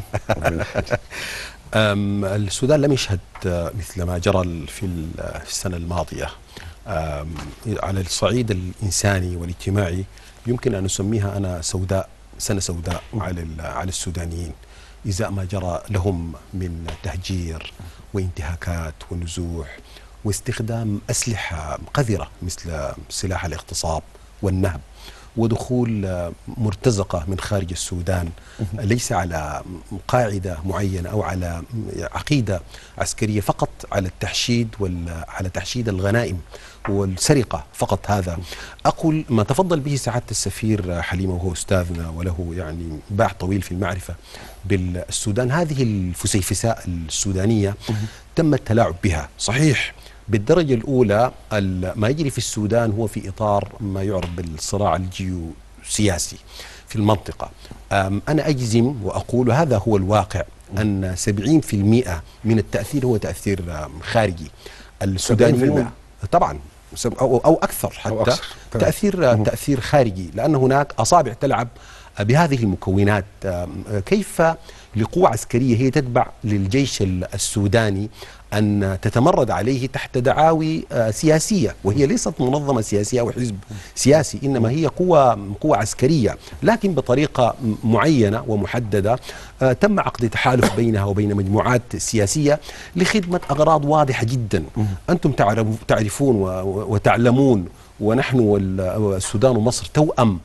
السودان لم يشهد مثل ما جرى في السنة الماضية على الصعيد الإنساني والاجتماعي. يمكن أن نسميها أنا سنة سوداء على السودانيين، إزاء ما جرى لهم من تهجير وانتهاكات ونزوح واستخدام أسلحة قذرة مثل سلاح الاغتصاب والنهب، ودخول مرتزقة من خارج السودان ليس على قاعدة معينة أو على عقيدة عسكرية، فقط على التحشيد على تحشيد الغنائم والسرقة فقط. هذا أقول ما تفضل به سعادة السفير حليمة، وهو أستاذنا وله يعني باع طويل في المعرفة بالسودان. هذه الفسيفساء السودانية تم التلاعب بها صحيح بالدرجة الأولى. ما يجري في السودان هو في إطار ما يعرف بالصراع الجيوسياسي في المنطقة. أنا أجزم وأقول هذا هو الواقع أن 70% من التأثير هو تأثير خارجي. السودانيون طبعا أو أكثر حتى أو أكثر. تأثير خارجي، لأن هناك أصابع تلعب بهذه المكونات. كيف لقوة عسكرية هي تتبع للجيش السوداني أن تتمرد عليه تحت دعاوي سياسية، وهي ليست منظمة سياسية أو حزب سياسي، إنما هي قوة عسكرية، لكن بطريقة معينة ومحددة تم عقد تحالف بينها وبين مجموعات سياسية لخدمة أغراض واضحة جدا. أنتم تعرفون وتعلمون، ونحن والسودان ومصر توأم،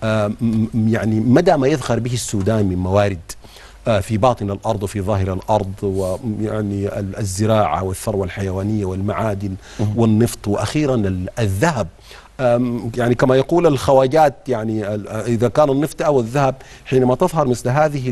يعني مدى ما يذخر به السودان من موارد في باطن الأرض وفي ظاهر الأرض، ويعني الزراعة والثروة الحيوانية والمعادن والنفط، وأخيرا الذهب. يعني كما يقول الخواجات، يعني إذا كان النفط أو الذهب حينما تظهر مثل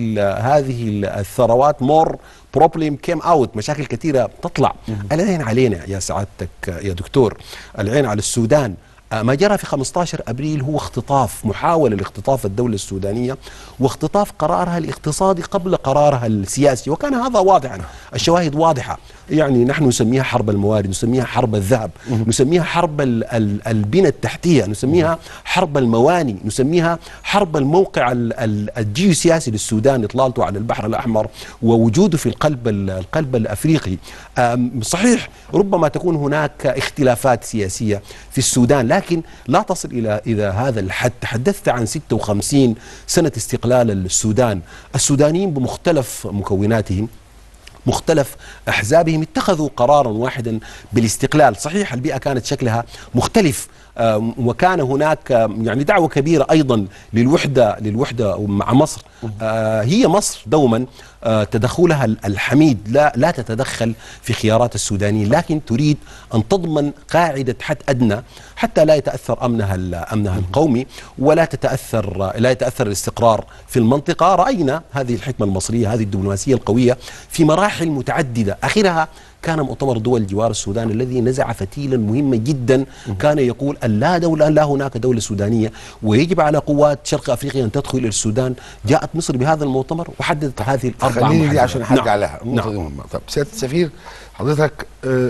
هذه الثروات مور بروبلم كيم اوت، مشاكل كثيرة تطلع. العين علينا يا سعادتك يا دكتور، العين على السودان. ما جرى في 15 أبريل هو اختطاف، محاولة لاختطاف الدولة السودانية واختطاف قرارها الاقتصادي قبل قرارها السياسي، وكان هذا واضحا، الشواهد واضحة. يعني نحن نسميها حرب الموارد، نسميها حرب الذهب، نسميها حرب البنى التحتية، نسميها حرب المواني، نسميها حرب الموقع الجيوسياسي للسودان، إطلالته على البحر الأحمر ووجوده في القلب الأفريقي. صحيح ربما تكون هناك اختلافات سياسية في السودان، لكن لا تصل إلى هذا الحد. تحدثت عن 56 سنة استقلال السودان. السودانيين بمختلف مكوناتهم، مختلف أحزابهم، اتخذوا قرارا واحدا بالاستقلال. صحيح البيئة كانت شكلها مختلف، وكان هناك يعني دعوة كبيرة أيضا للوحدة مع مصر. هي مصر دوما تدخلها الحميد لا تتدخل في خيارات السودانيين، لكن تريد أن تضمن قاعدة حد أدنى حتى لا يتأثر أمنها القومي، ولا يتأثر الاستقرار في المنطقة. رأينا هذه الحكمة المصرية، هذه الدبلوماسية القوية في مراحل متعددة، آخرها كان مؤتمر دول جوار السودان الذي نزع فتيلا مهما جدا، كان يقول أن لا هناك دولة سودانية، ويجب على قوات شرق أفريقيا أن تدخل إلى السودان. جاءت مصر بهذا المؤتمر وحددت هذه الأربع محددات. دي عشان هرجع لها. نعم. طب سيادة السفير، حضرتك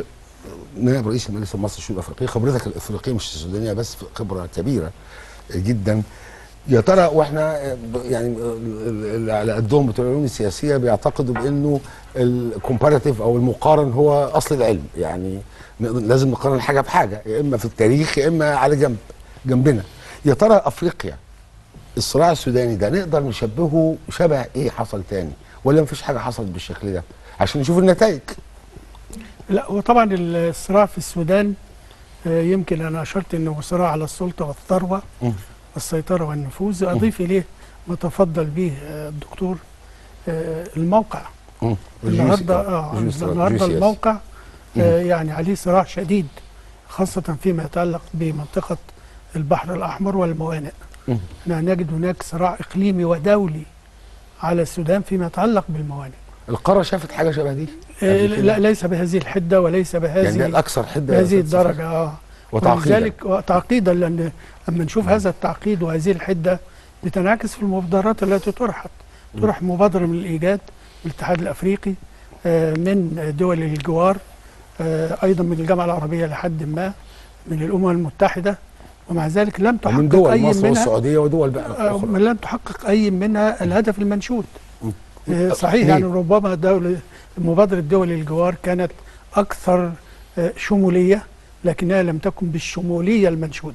نائب رئيس المجلس المصري للشؤون الأفريقية، خبرتك الأفريقية مش السودانية بس، خبرة كبيرة جدا. يا ترى واحنا يعني على قدهم بتوع العلوم السياسيه بيعتقدوا بانه الكومباراتيف او المقارن هو اصل العلم، يعني لازم نقارن حاجه بحاجه، يا اما في التاريخ يا اما على جنبنا. يا ترى افريقيا الصراع السوداني ده نقدر نشبهه شبه ايه حصل تاني، ولا مفيش حاجه حصلت بالشكل ده عشان نشوف النتائج؟ لا، وطبعا الصراع في السودان يمكن انا اشرت انه صراع على السلطه والثروه والسيطرة والنفوذ. أضيف إليه ما تفضل به الدكتور، الموقع. النهارده الموقع يعني عليه صراع شديد، خاصة فيما يتعلق بمنطقة البحر الأحمر والموانئ. نجد هناك صراع إقليمي ودولي على السودان فيما يتعلق بالموانئ. القارة شافت حاجة شبه دي؟ لا، ليس بهذه الحدة وليس بهذه يعني الأكثر حدة بهذه الدرجة. وتعقيدا. تعقيدا، لأن لما نشوف هذا التعقيد وهذه الحدة بتنعكس في المبادرات التي طرح مبادرة من الإيجاد، من الاتحاد الأفريقي، من دول الجوار، أيضا من الجامعة العربية لحد ما، من الأمم المتحدة، ومع ذلك لم تحقق من دول أي مصر منها والسعودية ودول بقى أخرى. لم تحقق أي منها الهدف المنشود. صحيح، يعني ربما مبادرة دول الجوار كانت أكثر شمولية، لكنها لم تكن بالشمولية المنشودة.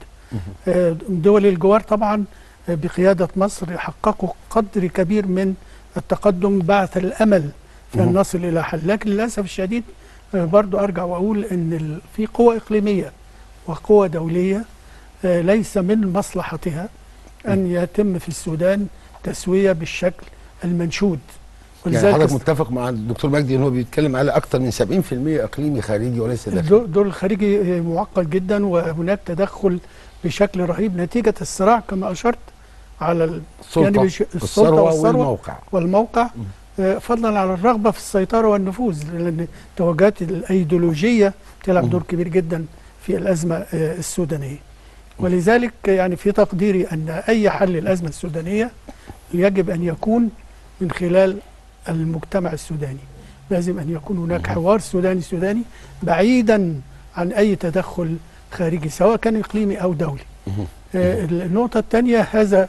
دول الجوار طبعا بقيادة مصر حققوا قدر كبير من التقدم، بعث الأمل في أن نصل إلى حل. لكن للأسف الشديد برضو أرجع وأقول أن في قوى إقليمية وقوى دولية ليس من مصلحتها أن يتم في السودان تسوية بالشكل المنشود. يعني حضرتك متفق مع الدكتور مجدي ان هو بيتكلم على اكثر من 70% اقليمي خارجي وليس داخلي؟ دول الخارجي معقد جدا، وهناك تدخل بشكل رهيب نتيجه الصراع كما اشرت على السلطه والموقع فضلا على الرغبه في السيطره والنفوذ، لان التوجهات الايديولوجيه تلعب دور كبير جدا في الازمه السودانيه. ولذلك يعني في تقديري ان اي حل للازمه السودانيه يجب ان يكون من خلال المجتمع السوداني. لازم أن يكون هناك حوار سوداني بعيدا عن أي تدخل خارجي سواء كان إقليمي أو دولي. النقطة الثانية،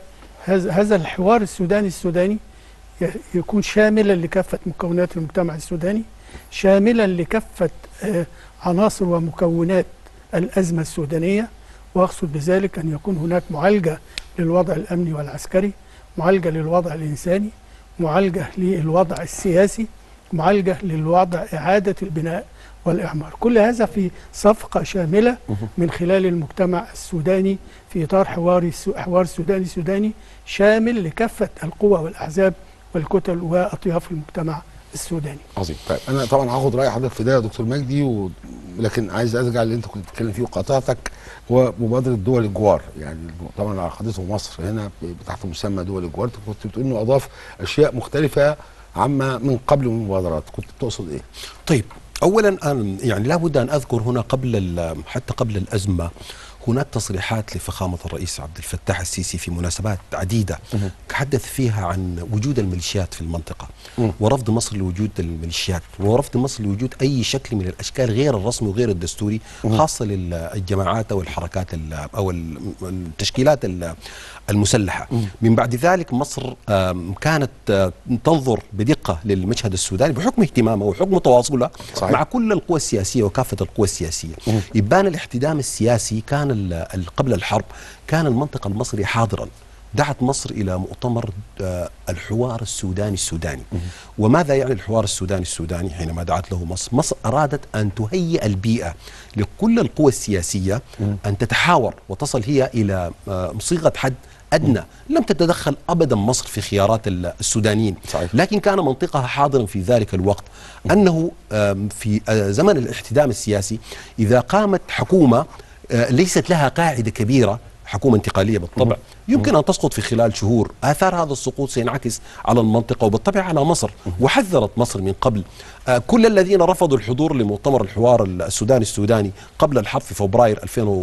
هذا الحوار السوداني يكون شاملا لكافة مكونات المجتمع السوداني، شاملا لكافة عناصر ومكونات الأزمة السودانية، وأقصد بذلك أن يكون هناك معالجة للوضع الأمني والعسكري، معالجة للوضع الإنساني، معالجة للوضع السياسي، معالجة للوضع إعادة البناء والإعمار. كل هذا في صفقة شاملة من خلال المجتمع السوداني في إطار حوار سوداني شامل لكافة القوى والأحزاب والكتل وأطياف المجتمع السوداني. عظيم. طيب انا طبعا هاخد راي حضرتك في ده يا دكتور مجدي، لكن عايز ارجع اللي انت كنت بتتكلم فيه وقاطعتك، هو مبادره دول الجوار. يعني طبعا عقدته مصر هنا تحت مسمى دول الجوار، كنت بتقول انه اضاف اشياء مختلفه عما من قبل من المبادرات، كنت تقصد ايه؟ طيب، اولا يعني لابد ان اذكر هنا حتى قبل الازمه هناك تصريحات لفخامة الرئيس عبد الفتاح السيسي في مناسبات عديدة تحدث فيها عن وجود الميليشيات في المنطقة ورفض مصر لوجود الميليشيات ورفض مصر لوجود أي شكل من الأشكال غير الرسمي وغير الدستوري، خاصة للجماعات أو الحركات أو التشكيلات المسلحة. من بعد ذلك مصر كانت تنظر بدقة للمشهد السوداني بحكم اهتمامها وحكم تواصلها مع كل القوى السياسية وكافة القوى السياسية. يبان الاحتدام السياسي كان قبل الحرب كان المنطق المصري حاضرا. دعت مصر إلى مؤتمر الحوار السوداني. وماذا يعني الحوار السوداني حينما دعت له مصر؟ مصر أرادت أن تهيئ البيئة لكل القوى السياسية أن تتحاور وتصل هي إلى صيغة حد أدنى. لم تتدخل أبدا مصر في خيارات السودانيين، لكن كان منطقها حاضرا في ذلك الوقت أنه في زمن الاحتدام السياسي إذا قامت حكومة ليست لها قاعدة كبيرة، حكومة انتقالية بالطبع، يمكن أن تسقط في خلال شهور. آثار هذا السقوط سينعكس على المنطقة وبالطبع على مصر. وحذرت مصر من قبل كل الذين رفضوا الحضور لمؤتمر الحوار السوداني قبل الحرب في فبراير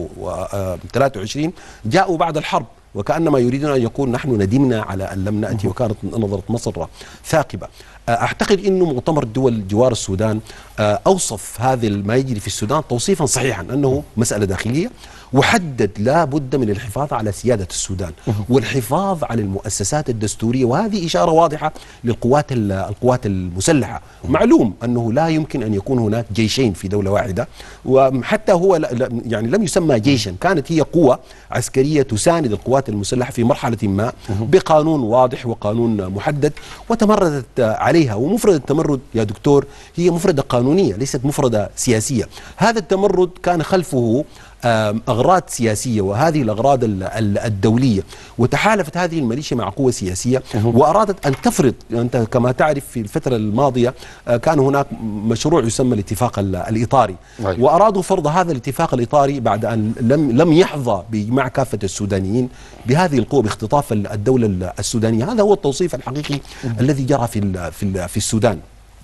2023 جاءوا بعد الحرب وكأنما يريدون أن يقول نحن ندمنا على أن لم نأتي، وكانت نظرة مصر ثاقبة. أعتقد أنه مؤتمر دول جوار السودان أوصف هذا ما يجري في السودان توصيفا صحيحا أنه مسألة داخلية، وحدد لا بد من الحفاظ على سيادة السودان والحفاظ على المؤسسات الدستورية، وهذه إشارة واضحة القوات المسلحة. معلوم أنه لا يمكن أن يكون هناك جيشين في دولة واحدة، وحتى هو يعني لم يسمى جيشا، كانت هي قوة عسكرية تساند القوات المسلحة في مرحلة ما بقانون واضح وقانون محدد وتمردت عليها. ومفردة التمرد يا دكتور هي مفردة قانونية ليست مفردة سياسية. هذا التمرد كان خلفه أغراض سياسية، وهذه الأغراض الدولية، وتحالفت هذه الميليشيا مع قوة سياسية وأرادت أن تفرض. أنت كما تعرف في الفترة الماضية كان هناك مشروع يسمى الاتفاق الإطاري، وأرادوا فرض هذا الاتفاق الإطاري بعد أن لم يحظى بإجماع كافة السودانيين بهذه القوة باختطاف الدولة السودانية. هذا هو التوصيف الحقيقي الذي جرى في السودان.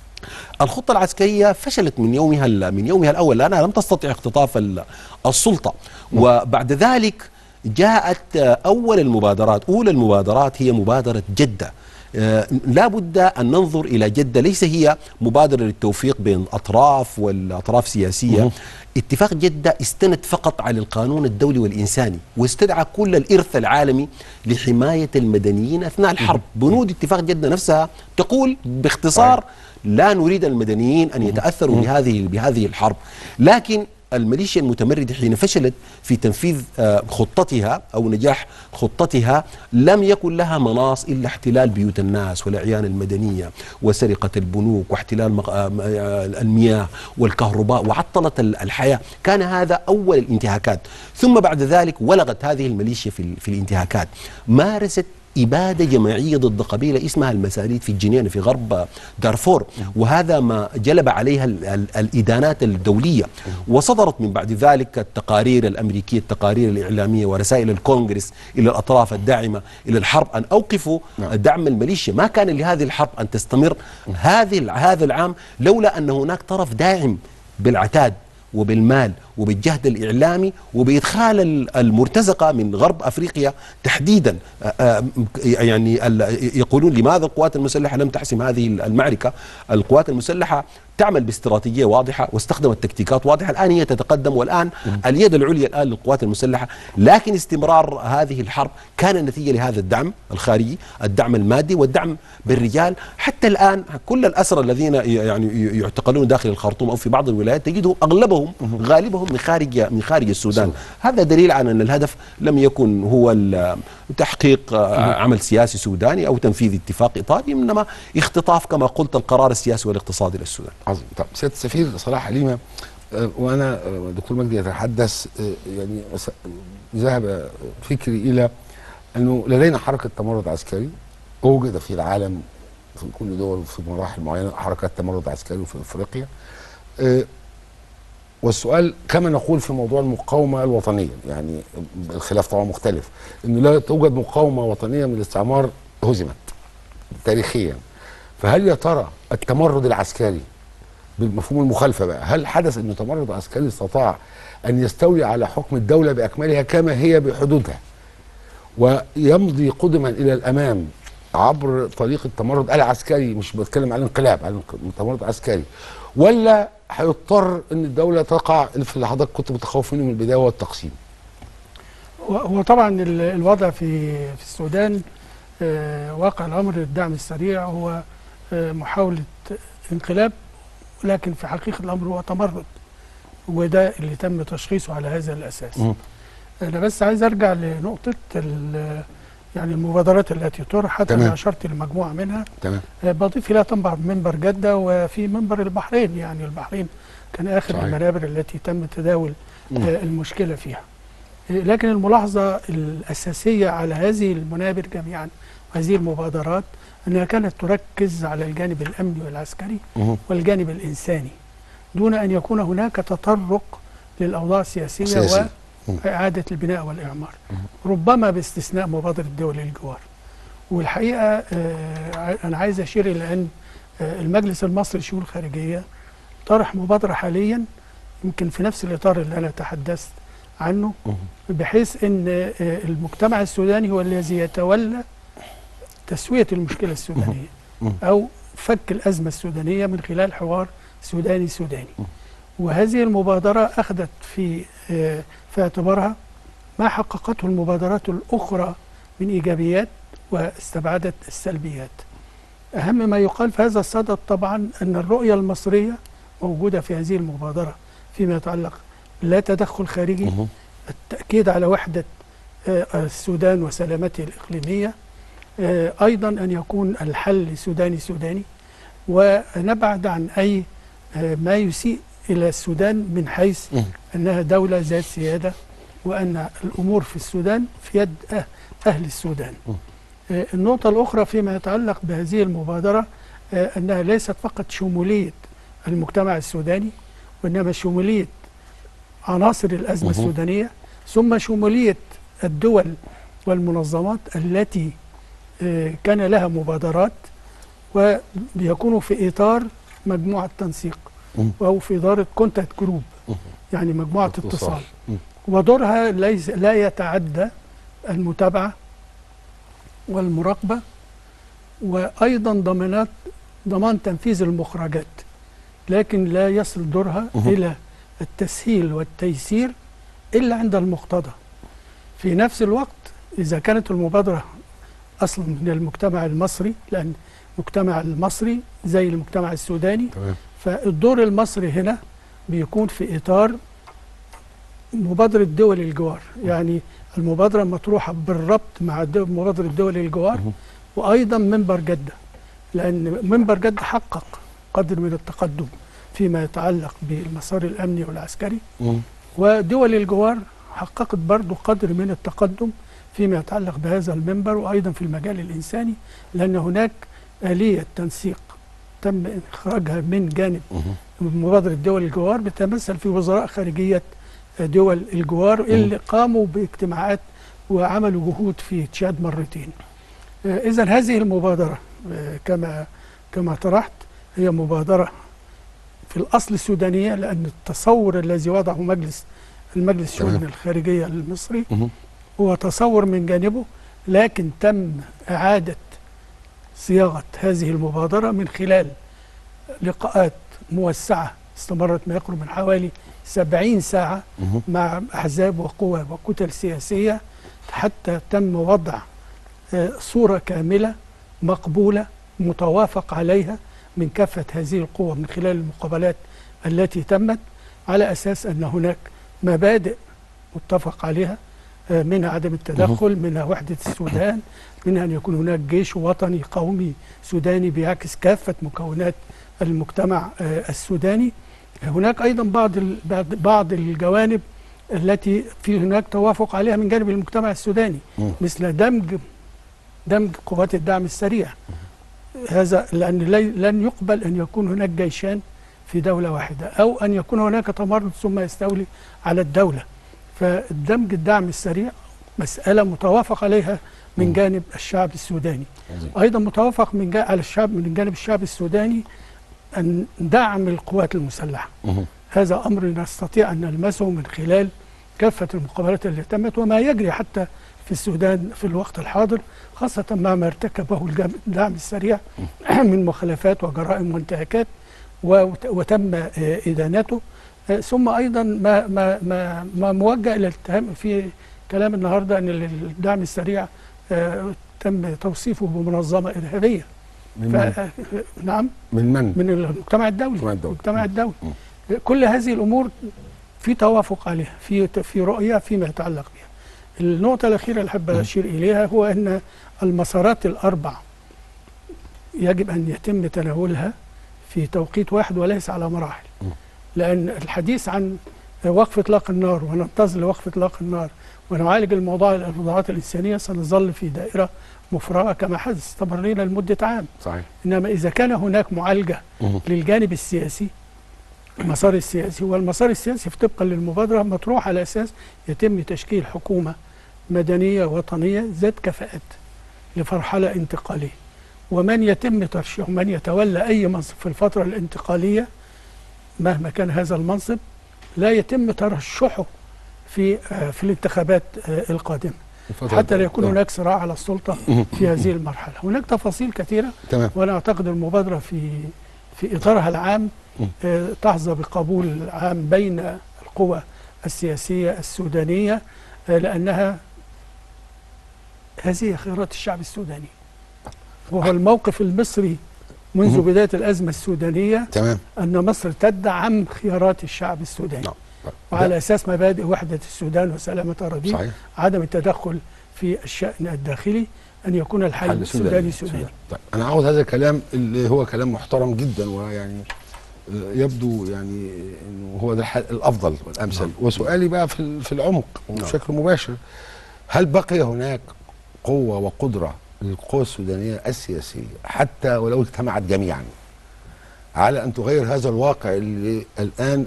الخطة العسكرية فشلت من يومها الأول، لأنها لم تستطع اختطاف السلطة. وبعد ذلك جاءت أولى المبادرات هي مبادرة جدة. لا بد أن ننظر إلى جدة، ليس هي مبادرة للتوفيق بين أطراف والأطراف سياسية. اتفاق جدة استند فقط على القانون الدولي والإنساني، واستدعى كل الإرث العالمي لحماية المدنيين أثناء الحرب. بنود اتفاق جدة نفسها تقول باختصار لا نريد المدنيين أن يتأثروا بهذه الحرب. لكن الميليشيا المتمردة حين فشلت في تنفيذ خطتها أو نجاح خطتها لم يكن لها مناص إلا احتلال بيوت الناس والأعيان المدنية وسرقة البنوك واحتلال المياه والكهرباء، وعطلت الحياة. كان هذا أول الانتهاكات. ثم بعد ذلك ولغت هذه الميليشيا في الانتهاكات، مارست إبادة جماعية ضد قبيلة اسمها المساليد في الجنينة في غرب دارفور، وهذا ما جلب عليها الإدانات الدولية. وصدرت من بعد ذلك التقارير الأمريكية، التقارير الإعلامية ورسائل الكونغرس إلى الأطراف الداعمة إلى الحرب أن أوقفوا دعم الميليشيا. ما كان لهذه الحرب أن تستمر هذا العام لولا أن هناك طرف داعم بالعتاد وبالمال وبالجهد الإعلامي وبإدخال المرتزقة من غرب أفريقيا تحديدا. يعني يقولون لماذا القوات المسلحة لم تحسم هذه المعركة؟ القوات المسلحة تعمل باستراتيجية واضحة واستخدمت تكتيكات واضحة، الآن هي تتقدم، والآن اليد العليا الآن للقوات المسلحة، لكن استمرار هذه الحرب كان نتيجة لهذا الدعم الخارجي، الدعم المادي والدعم بالرجال. حتى الآن كل الأسرى الذين يعني يعتقلون داخل الخرطوم أو في بعض الولايات تجدهم أغلبهم غالبهم من خارج السودان. هذا دليل على أن الهدف لم يكن هو تحقيق عمل سياسي سوداني أو تنفيذ اتفاق إيطالي، إنما اختطاف كما قلت القرار السياسي والاقتصادي للسودان. عظيم. طب سيادة السفير صلاح عليمة، وانا دكتور مجدي يتحدث يعني ذهب فكري الى انه لدينا حركه تمرد عسكري وجد في العالم في كل دول في مراحل معينه حركات تمرد عسكري وفي افريقيا. والسؤال كما نقول في موضوع المقاومه الوطنيه، يعني الخلاف طبعا مختلف، انه لا توجد مقاومه وطنيه من الاستعمار هزمت تاريخيا. فهل يا ترى التمرد العسكري بالمفهوم المخالفه بقى، هل حدث انه تمرد عسكري استطاع ان يستولي على حكم الدوله باكملها كما هي بحدودها ويمضي قدما الى الامام عبر طريق التمرد العسكري؟ مش بتكلم عن الانقلاب، عن التمرد العسكري. ولا هيضطر ان الدوله تقع في اللي حضرتك كنت متخوف منه من البدايه وهو التقسيم؟ هو طبعا الوضع في السودان واقع الامر الدعم السريع هو محاوله انقلاب، لكن في حقيقه الامر هو تمرد، وده اللي تم تشخيصه على هذا الاساس. انا بس عايز ارجع لنقطه يعني المبادرات التي طرحت، انا اشرت لمجموعه منها. تمام. بضيف اليها طبعا منبر جده وفي منبر البحرين، يعني البحرين كان اخر صحيح. المنابر التي تم تداول المشكله فيها. لكن الملاحظه الاساسيه على هذه المنابر جميعا وهذه المبادرات انها كانت تركز على الجانب الامني والعسكري والجانب الانساني، دون ان يكون هناك تطرق للاوضاع السياسيه وإعادة البناء والإعمار، ربما باستثناء مبادرة دول الجوار. والحقيقة أنا عايز أشير إلى أن المجلس المصري للشؤون الخارجية طرح مبادرة حاليا يمكن في نفس الإطار اللي أنا تحدثت عنه، بحيث أن المجتمع السوداني هو الذي يتولى تسوية المشكلة السودانية أو فك الأزمة السودانية من خلال حوار سوداني. وهذه المبادرة أخذت في اعتبارها ما حققته المبادرات الأخرى من إيجابيات واستبعدت السلبيات. أهم ما يقال في هذا الصدد طبعا أن الرؤية المصرية موجودة في هذه المبادرة فيما يتعلق لا تدخل خارجي، التأكيد على وحدة السودان وسلامته الإقليمية، أيضا أن يكون الحل سوداني، ونبعد عن أي ما يسيء إلى السودان من حيث أنها دولة ذات سيادة، وأن الأمور في السودان في يد أهل السودان. النقطة الأخرى فيما يتعلق بهذه المبادرة أنها ليست فقط شمولية المجتمع السوداني، وإنما شمولية عناصر الأزمة السودانية، ثم شمولية الدول والمنظمات التي كان لها مبادرات وبيكونوا في إطار مجموعة تنسيق أو في إدارة كونتاكت جروب، يعني مجموعة اتصال، ودورها لا يتعدى المتابعة والمراقبة، وأيضا ضمان تنفيذ المخرجات، لكن لا يصل دورها إلى التسهيل والتيسير إلا عند المقتضى. في نفس الوقت إذا كانت المبادرة أصلا من المجتمع المصري، لأن المجتمع المصري زي المجتمع السوداني، فالدور المصري هنا بيكون في إطار مبادرة دول الجوار، يعني المبادرة مطروحة بالربط مع مبادرة دول الجوار، وأيضا منبر جدة، لأن منبر جدة حقق قدر من التقدم فيما يتعلق بالمسار الأمني والعسكري، ودول الجوار حققت برضو قدر من التقدم فيما يتعلق بهذا المنبر، وأيضا في المجال الإنساني، لأن هناك آلية تنسيق تم إخراجها من جانب مبادرة دول الجوار بتمثل في وزراء خارجية دول الجوار اللي قاموا باجتماعات وعملوا جهود في تشاد مرتين. إذن هذه المبادرة كما طرحت هي مبادرة في الأصل السودانية، لأن التصور الذي وضعه المجلس الشؤون الخارجية المصري هو تصور من جانبه، لكن تم إعادة صياغة هذه المبادرة من خلال لقاءات موسعة استمرت ما يقرب من حوالي 70 ساعة مع أحزاب وقوى وكتل سياسية، حتى تم وضع صورة كاملة مقبولة متوافق عليها من كافة هذه القوى من خلال المقابلات التي تمت، على أساس أن هناك مبادئ متفق عليها، منها عدم التدخل، منها وحدة السودان، منها أن يكون هناك جيش وطني قومي سوداني بيعكس كافة مكونات المجتمع السوداني. هناك أيضا بعض الجوانب التي في هناك توافق عليها من جانب المجتمع السوداني، مثل دمج قوات الدعم السريع. هذا لأن لن يقبل أن يكون هناك جيشان في دولة واحدة، أو أن يكون هناك تمرد ثم يستولي على الدولة. فالدمج الدعم السريع مسألة متوافق عليها من جانب الشعب السوداني. أيضا متوافق من جانب الشعب السوداني أن دعم القوات المسلحة. هذا أمر نستطيع أن نلمسه من خلال كافة المقابلات التي تمت وما يجري حتى في السودان في الوقت الحاضر، خاصة مع ما ارتكبه الدعم السريع من مخالفات وجرائم وانتهاكات وتم إدانته. ثم أيضا ما موجه إلى الاتهام في كلام النهاردة أن الدعم السريع تم توصيفه بمنظمة إرهابية. نعم، من المجتمع الدولي. المجتمع الدولي. كل هذه الأمور في توافق عليها، في رؤية فيما يتعلق بها. النقطة الأخيرة اللي أحب أشير إليها هو أن المسارات الأربع يجب أن يتم تناولها في توقيت واحد وليس على مراحل، لأن الحديث عن وقف إطلاق النار وننتظر لوقف إطلاق النار ونعالج الموضوعات الإنسانية سنظل في دائرة مفرغة كما حدث استمرينا لمدة عام. صحيح. إنما إذا كان هناك معالجة للجانب السياسي، المسار السياسي، والمسار السياسي طبقا للمبادرة مطروح على أساس يتم تشكيل حكومة مدنية وطنية ذات كفاءات لمرحلة انتقالية، ومن يتم ترشيحه من يتولى أي منصب في الفترة الانتقالية مهما كان هذا المنصب لا يتم ترشحه في الانتخابات القادمة حتى لا يكون هناك صراع على السلطة في هذه المرحلة. هناك تفاصيل كثيرة، وأنا أعتقد المبادرة في إطارها العام تحظى بقبول عام بين القوى السياسية السودانية، لأنها هذه خيارات الشعب السوداني، وهو الموقف المصري منذ بداية الأزمة السودانية أن مصر تدعم خيارات الشعب السوداني وعلى أساس مبادئ وحدة السودان وسلامة أراضيه، عدم التدخل في الشأن الداخلي، أن يكون الحل السوداني سوداني. طيب أنا عاوز هذا الكلام اللي هو كلام محترم جدا، ويعني يبدو يعني انه هو ده الحل الافضل والامثل. وسؤالي بقى في العمق وبشكل مباشر، هل بقي هناك قوه وقدره للقوى السودانيه السياسيه حتى ولو اجتمعت جميعا على ان تغير هذا الواقع اللي الان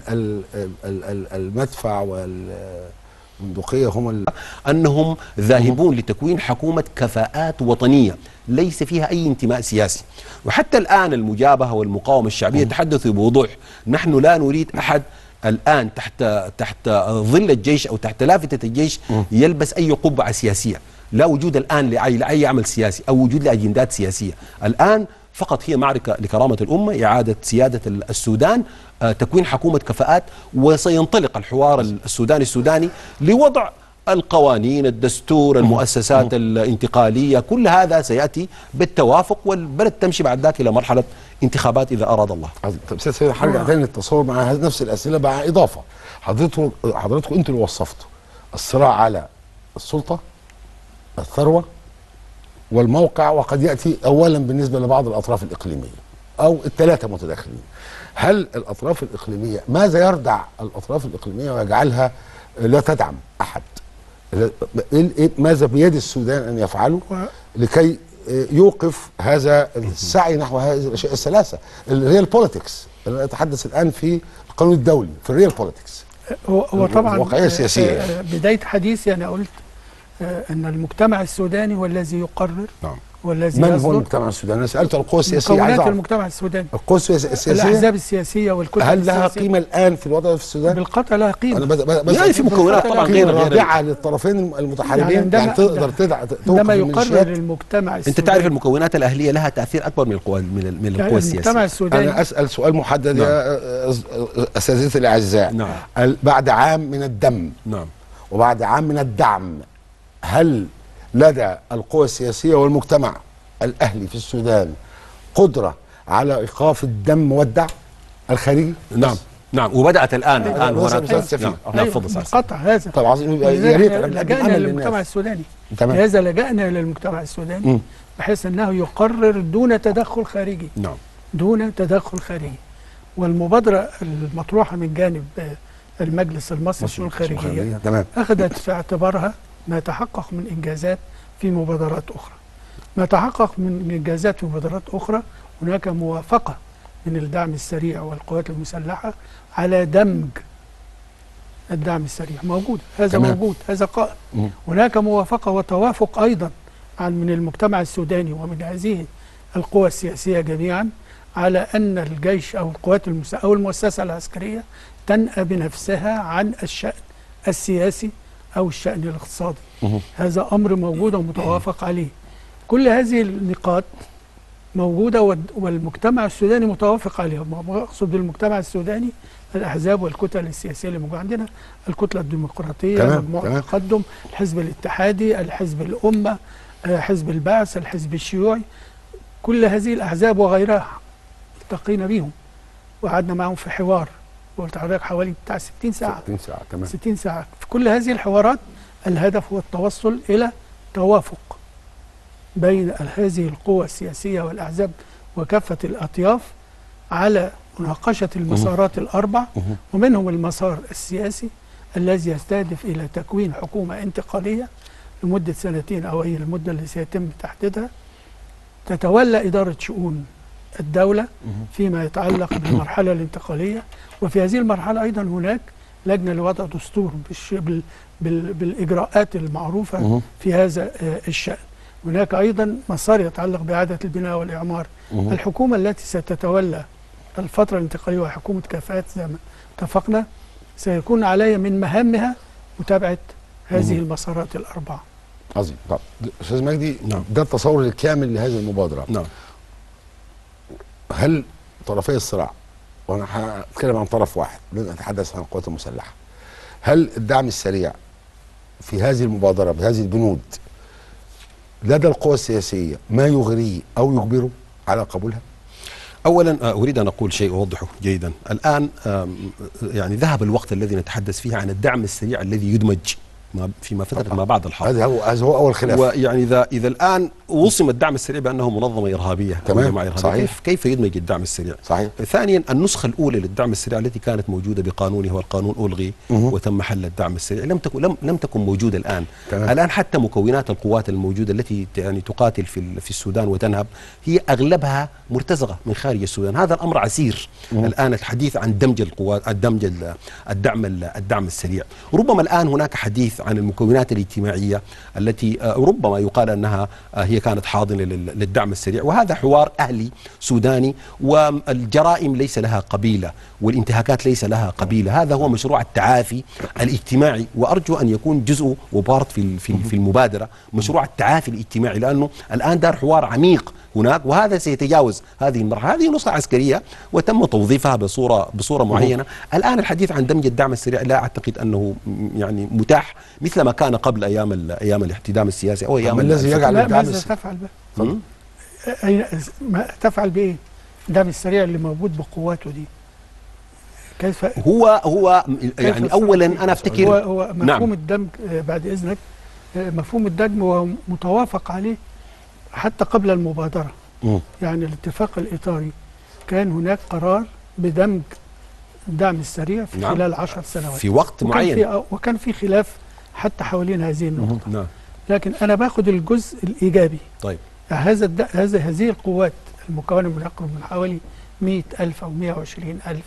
المدفع والبندقيه هم انهم ذاهبون لتكوين حكومه كفاءات وطنيه ليس فيها أي انتماء سياسي؟ وحتى الآن المجابهة والمقاومة الشعبية تحدثوا بوضوح، نحن لا نريد أحد الآن تحت ظل الجيش أو تحت لافتة الجيش يلبس أي قبعة سياسية. لا وجود الآن لأي عمل سياسي أو وجود لأجندات سياسية. الآن فقط هي معركة لكرامة الأمة، إعادة سيادة السودان، تكوين حكومة كفاءات، وسينطلق الحوار السوداني لوضع القوانين، الدستور، المؤسسات الانتقالية، كل هذا سيأتي بالتوافق، والبلد تمشي بعد ذلك إلى مرحلة انتخابات إذا أراد الله. طب سيدي هرجع تاني للتصور مع نفس الأسئلة مع إضافة. حضرتكم أنتوا اللي وصفتوا الصراع على السلطة، الثروة، والموقع، وقد يأتي أولا بالنسبة لبعض الأطراف الإقليمية أو الثلاثة متداخلين. هل الأطراف الإقليمية ماذا يردع الأطراف الإقليمية ويجعلها لا تدعم أحد؟ ماذا بيد السودان أن يفعله لكي يوقف هذا السعي نحو هذه الأشياء الثلاثة؟ الريال بوليتكس، أنا أتحدث الآن في القانون الدولي، في الريال بوليتكس، هو طبعا الواقعية السياسية يعني. بداية حديثي أنا قلت أن المجتمع السوداني هو الذي يقرر والذي من هو يصدر المجتمع السوداني؟ انا سالت القوى السياسيه، عايز مكونات اعرف المجتمع السوداني، القوى السياسيه الأحزاب السياسية والكتل هل لها السياسية. قيمه الان في الوضع في السودان؟ بالقطع لها قيمة. انا بس يعني في مكونات طبعا قيمه غير رادعه للطرفين المتحاربين، يعني تقدر توقف عندما يقرر الميليشيات. المجتمع السوداني. انت تعرف المكونات الاهليه لها تاثير اكبر من القوى من القوى السياسيه. المجتمع السوداني. انا اسال سؤال محدد نعم. يا اساتذتي الاعزاء. نعم. بعد عام من الدم نعم وبعد عام من الدعم، هل لدى القوى السياسيه والمجتمع الاهلي في السودان قدره على ايقاف الدم والدعم الخارجي؟ نعم نعم، وبدات الان هناك. نعم تفضل. بالقطع هذا. طب عظيم، يا ريت لجأنا للمجتمع السوداني. تمام. لهذا لجأنا للمجتمع السوداني بحيث انه يقرر دون تدخل خارجي. نعم. دون تدخل خارجي. والمبادره المطروحه من جانب المجلس المصري للشؤون الخارجيه اخذت في اعتبارها ما تحقق من انجازات في مبادرات اخرى. ما تحقق من انجازات في مبادرات اخرى، هناك موافقه من الدعم السريع والقوات المسلحه على دمج الدعم السريع. موجود هذا، موجود هذا قائم. هناك موافقه وتوافق ايضا من المجتمع السوداني ومن هذه القوى السياسيه جميعا على ان الجيش او القوات او المؤسسه العسكريه تنأى بنفسها عن الشأن السياسي او الشأن الاقتصادي. هذا امر موجود ومتوافق عليه. كل هذه النقاط موجوده والمجتمع السوداني متوافق عليها. اقصد بالمجتمع السوداني الاحزاب والكتل السياسيه اللي موجوده عندنا، الكتله الديمقراطيه، مجموعه التقدم، الحزب الاتحادي، الحزب الامه، حزب البعث، الحزب الشيوعي، كل هذه الاحزاب وغيرها التقينا بهم وقعدنا معهم في حوار، قلت لحضرتك حوالي بتاع 60 ساعه. 60 ساعه تمام. 60 ساعه. في كل هذه الحوارات الهدف هو التوصل الى توافق بين هذه القوى السياسيه والاحزاب وكافه الاطياف على مناقشه المسارات الاربع، ومنهم المسار السياسي الذي يستهدف الى تكوين حكومه انتقاليه لمده 2 سنين او هي المده اللي سيتم تحديدها، تتولى اداره شؤون الدوله فيما يتعلق بالمرحله الانتقاليه. وفي هذه المرحله ايضا هناك لجنه لوضع دستور بالاجراءات المعروفه في هذا الشان. هناك ايضا مسار يتعلق باعاده البناء والاعمار. الحكومه التي ستتولى الفتره الانتقاليه وحكومه كفاءات زي ما اتفقنا، سيكون علي من مهامها متابعه هذه المسارات الاربعه. عظيم. طب استاذ مجدي، ده التصور الكامل لهذه المبادره. نعم. هل طرفي الصراع، وانا هتكلم عن طرف واحد، لن اتحدث عن القوات المسلحه، هل الدعم السريع في هذه المبادره بهذه البنود لدى القوى السياسيه ما يغريه او يجبره على قبولها؟ اولا اريد ان اقول شيء اوضحه جيدا. الان يعني ذهب الوقت الذي نتحدث فيه عن الدعم السريع الذي يدمج فيما فترة ما بعد الحرب. هذا هو اول خلاف. ويعني اذا الان وصم الدعم السريع بانه منظمه ارهابيه او جماعه ارهابيه، صحيح. كيف يدمج الدعم السريع؟ صحيح. ثانيا، النسخه الاولى للدعم السريع التي كانت موجوده بقانونه، والقانون الغي وتم حل الدعم السريع، لم تكن موجوده الان. الان حتى مكونات القوات الموجوده التي يعني تقاتل في السودان وتنهب هي اغلبها مرتزقه من خارج السودان. هذا الامر عسير. الان الحديث عن دمج القوات، الدعم السريع. ربما الان هناك حديث عن المكونات الاجتماعيه التي ربما يقال انها هي كانت حاضنه للدعم السريع، وهذا حوار اهلي سوداني. والجرائم ليس لها قبيله والانتهاكات ليس لها قبيله. هذا هو مشروع التعافي الاجتماعي، وارجو ان يكون جزء وبارت في المبادره مشروع التعافي الاجتماعي، لانه الان دار حوار عميق هناك، وهذا سيتجاوز هذه المرحله. هذه نسخه عسكريه وتم توظيفها بصوره معينه. الان الحديث عن دمج الدعم السريع لا اعتقد انه يعني متاح مثل ما كان قبل ايام الاحتدام السياسي او ايام الذي يجعل الدعم ماذا تفعل به؟ تفعل بايه؟ الدعم السريع اللي موجود بقواته دي كيف هو يعني اولا انا افتكر هو مفهوم الدمج بعد اذنك، مفهوم الدمج هو متوافق عليه حتى قبل المبادره. يعني الاتفاق الاطاري كان هناك قرار بدمج الدعم السريع في خلال 10 سنوات في وقت معين، وكان في خلاف حتى حوالين هذه النقطه. لكن انا باخد الجزء الايجابي. طيب هذه القوات المكونه من يقرب من حوالي 100,000 أو 120,000،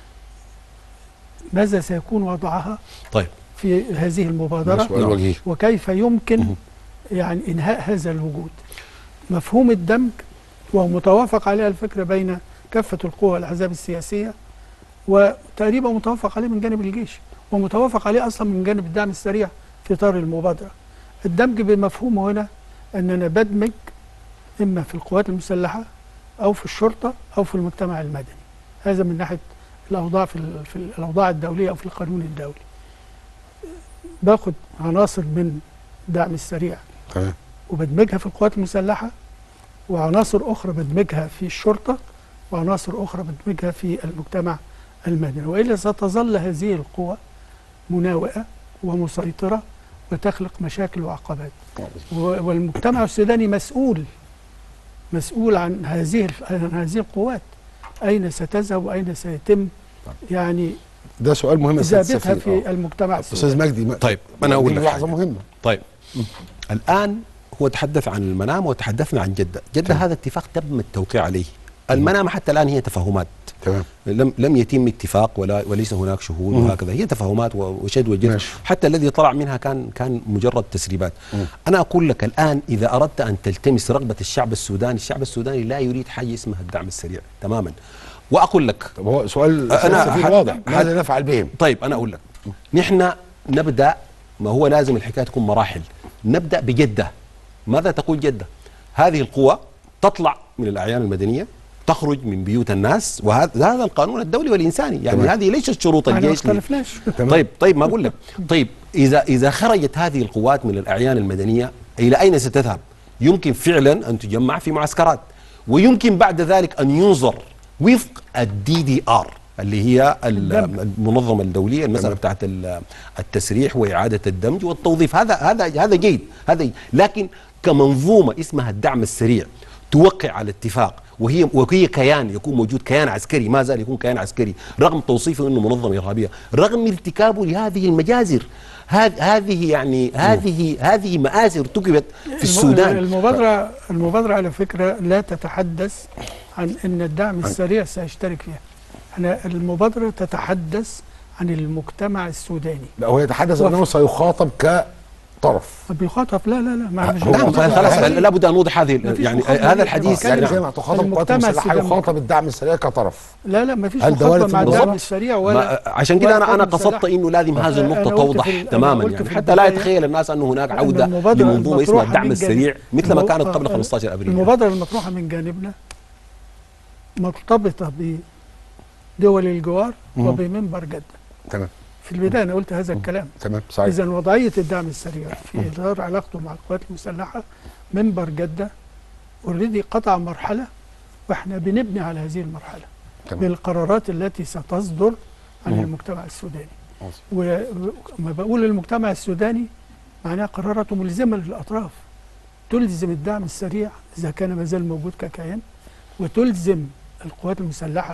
ماذا سيكون وضعها طيب في هذه المبادرة؟ وكيف يمكن يعني إنهاء هذا الوجود؟ مفهوم الدمج، وهو متوافق عليه الفكرة بين كافة القوى والأحزاب السياسية، وتقريبا متوافق عليه من جانب الجيش، ومتوافق عليه أصلا من جانب الدعم السريع في إطار المبادرة. الدمج بمفهومه هنا أن أنا بدمج إما في القوات المسلحة أو في الشرطة أو في المجتمع المدني. هذا من ناحية الأوضاع في الأوضاع الدولية أو في القانون الدولي. باخد عناصر من الدعم السريع وبدمجها في القوات المسلحة، وعناصر أخرى بدمجها في الشرطة، وعناصر أخرى بدمجها في المجتمع المدني، وإلا ستظل هذه القوى مناوئة ومسيطرة وتخلق مشاكل وعقبات. والمجتمع السوداني مسؤول عن هذه القوات، أين ستذهب وأين سيتم يعني ده سؤال مهم إذابتها في المجتمع السوداني. أستاذ مجدي، طيب أنا أقول لك لحظة مهمة. طيب الآن هو تحدث عن المنام وتحدثنا عن جدة. جدة هذا اتفاق تم التوقيع عليه. المنام حتى الآن هي تفاهمات، تمام، لم يتم اتفاق وليس هناك شهود وهكذا، هي تفاهمات وشد وجذب. حتى الذي طلع منها كان مجرد تسريبات. أنا أقول لك الآن إذا أردت أن تلتمس رغبة الشعب السوداني لا يريد حاجة اسمها الدعم السريع تماما. وأقول لك، طب هو سؤال أنا واضح، ماذا نفعل بهم؟ طيب أنا أقول لك، نحن نبدأ، ما هو لازم الحكاية تكون مراحل. نبدأ بجدة. ماذا تقول جدة؟ هذه القوى تطلع من الأعيان المدنية، تخرج من بيوت الناس، وهذا القانون الدولي والإنساني، يعني هذه ليست شروط الجيش. طيب ما أقول لك، طيب إذا خرجت هذه القوات من الأعيان المدنية إلى أين ستذهب؟ يمكن فعلا أن تجمع في معسكرات، ويمكن بعد ذلك أن ينظر وفق الDDR اللي هي المنظمة الدولية، المسألة بتاعت التسريح وإعادة الدمج والتوظيف. هذا جيد، لكن كمنظومة اسمها الدعم السريع توقع على اتفاق، وهي كيان يكون موجود، كيان عسكري، ما زال يكون كيان عسكري رغم توصيفه انه منظمه ارهابيه، رغم ارتكابه لهذه المجازر. هذه مآزر ارتكبت في السودان. المبادرة على فكرة لا تتحدث عن ان الدعم السريع سيشترك فيها. المبادرة تتحدث عن المجتمع السوداني. لا، هو يتحدث انه سيخاطب كطرف. بيخاطب لا خلاص لابد ان نوضح هذه، يعني هذا الحديث يعني زي ما تخاطب القوات المسلحه يخاطب الدعم السريع كطرف. لا ما فيش مخاطبه مع الدعم السريع ولا. عشان كده انا قصدت انه لازم هذه النقطه توضح تماما، يعني حتى لا يتخيل الناس انه هناك عوده لمنظومه اسمها الدعم السريع مثل ما كانت قبل 15 ابريل. المبادره المطروحه من جانبنا مرتبطه بدول الجوار وبمنبر جده. تمام. في البدايه انا قلت هذا الكلام. تمام، صحيح. اذا وضعيه الدعم السريع في اطار علاقته مع القوات المسلحه، منبر جده اوريدي قطع مرحله، واحنا بنبني على هذه المرحله بالقرارات التي ستصدر عن المجتمع السوداني. وما بقول المجتمع السوداني معناها قراراته ملزمه للاطراف، تلزم الدعم السريع اذا كان ما زال موجود ككيان، وتلزم القوات المسلحه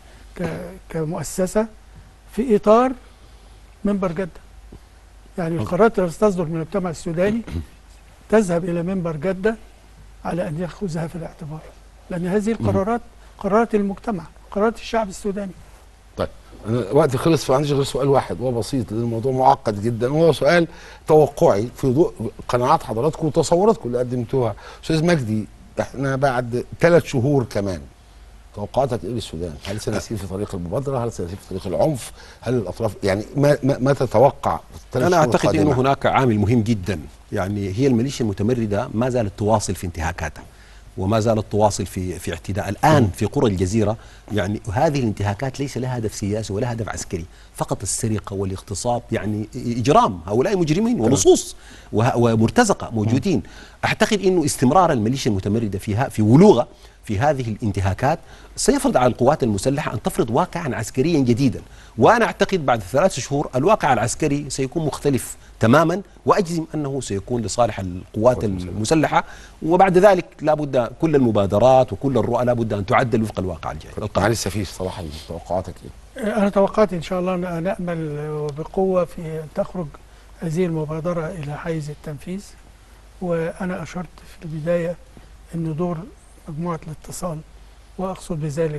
كمؤسسه في اطار منبر جده. يعني القرارات التي تصدر من المجتمع السوداني تذهب الى منبر جده على ان ياخذها في الاعتبار، لان هذه القرارات قرارات المجتمع، قرارات الشعب السوداني. طيب أنا وقتي خلص، فعندي غير سؤال واحد وهو بسيط لان الموضوع معقد جدا، وهو سؤال توقعي في ضوء قناعات حضراتكم وتصوراتكم اللي قدمتوها. استاذ مجدي، احنا بعد 3 شهور كمان، توقعاتك ايه للسودان؟ هل سنسير في طريق المبادره؟ هل سنسير في طريق العنف؟ هل الاطراف يعني ما تتوقع؟ انا اعتقد انه هناك عامل مهم جدا، يعني هي الميليشيا المتمرده ما زالت تواصل في انتهاكاتها، وما زالت تواصل في اعتداء الان في قرى الجزيره. يعني هذه الانتهاكات ليس لها هدف سياسي ولا هدف عسكري، فقط السرقه والاغتصاب، يعني اجرام، هؤلاء مجرمين ولصوص ومرتزقه موجودين. اعتقد انه استمرار الميليشيا المتمرده في ولوغه في هذه الانتهاكات سيفرض على القوات المسلحة أن تفرض واقعا عسكريا جديدا، وأنا أعتقد بعد 3 شهور الواقع العسكري سيكون مختلف تماما، وأجزم أنه سيكون لصالح القوات المسلحة. وبعد ذلك لابد كل المبادرات وكل الرؤى لابد أن تعدل وفق الواقع الجاي. معالي السفير، صراحة توقعاتك إيه؟ أنا توقعاتي إن شاء الله نأمل بقوة في أن تخرج هذه المبادرة إلى حيز التنفيذ. وأنا أشرت في البداية أن دور مجموعة الاتصال، وأقصد بذلك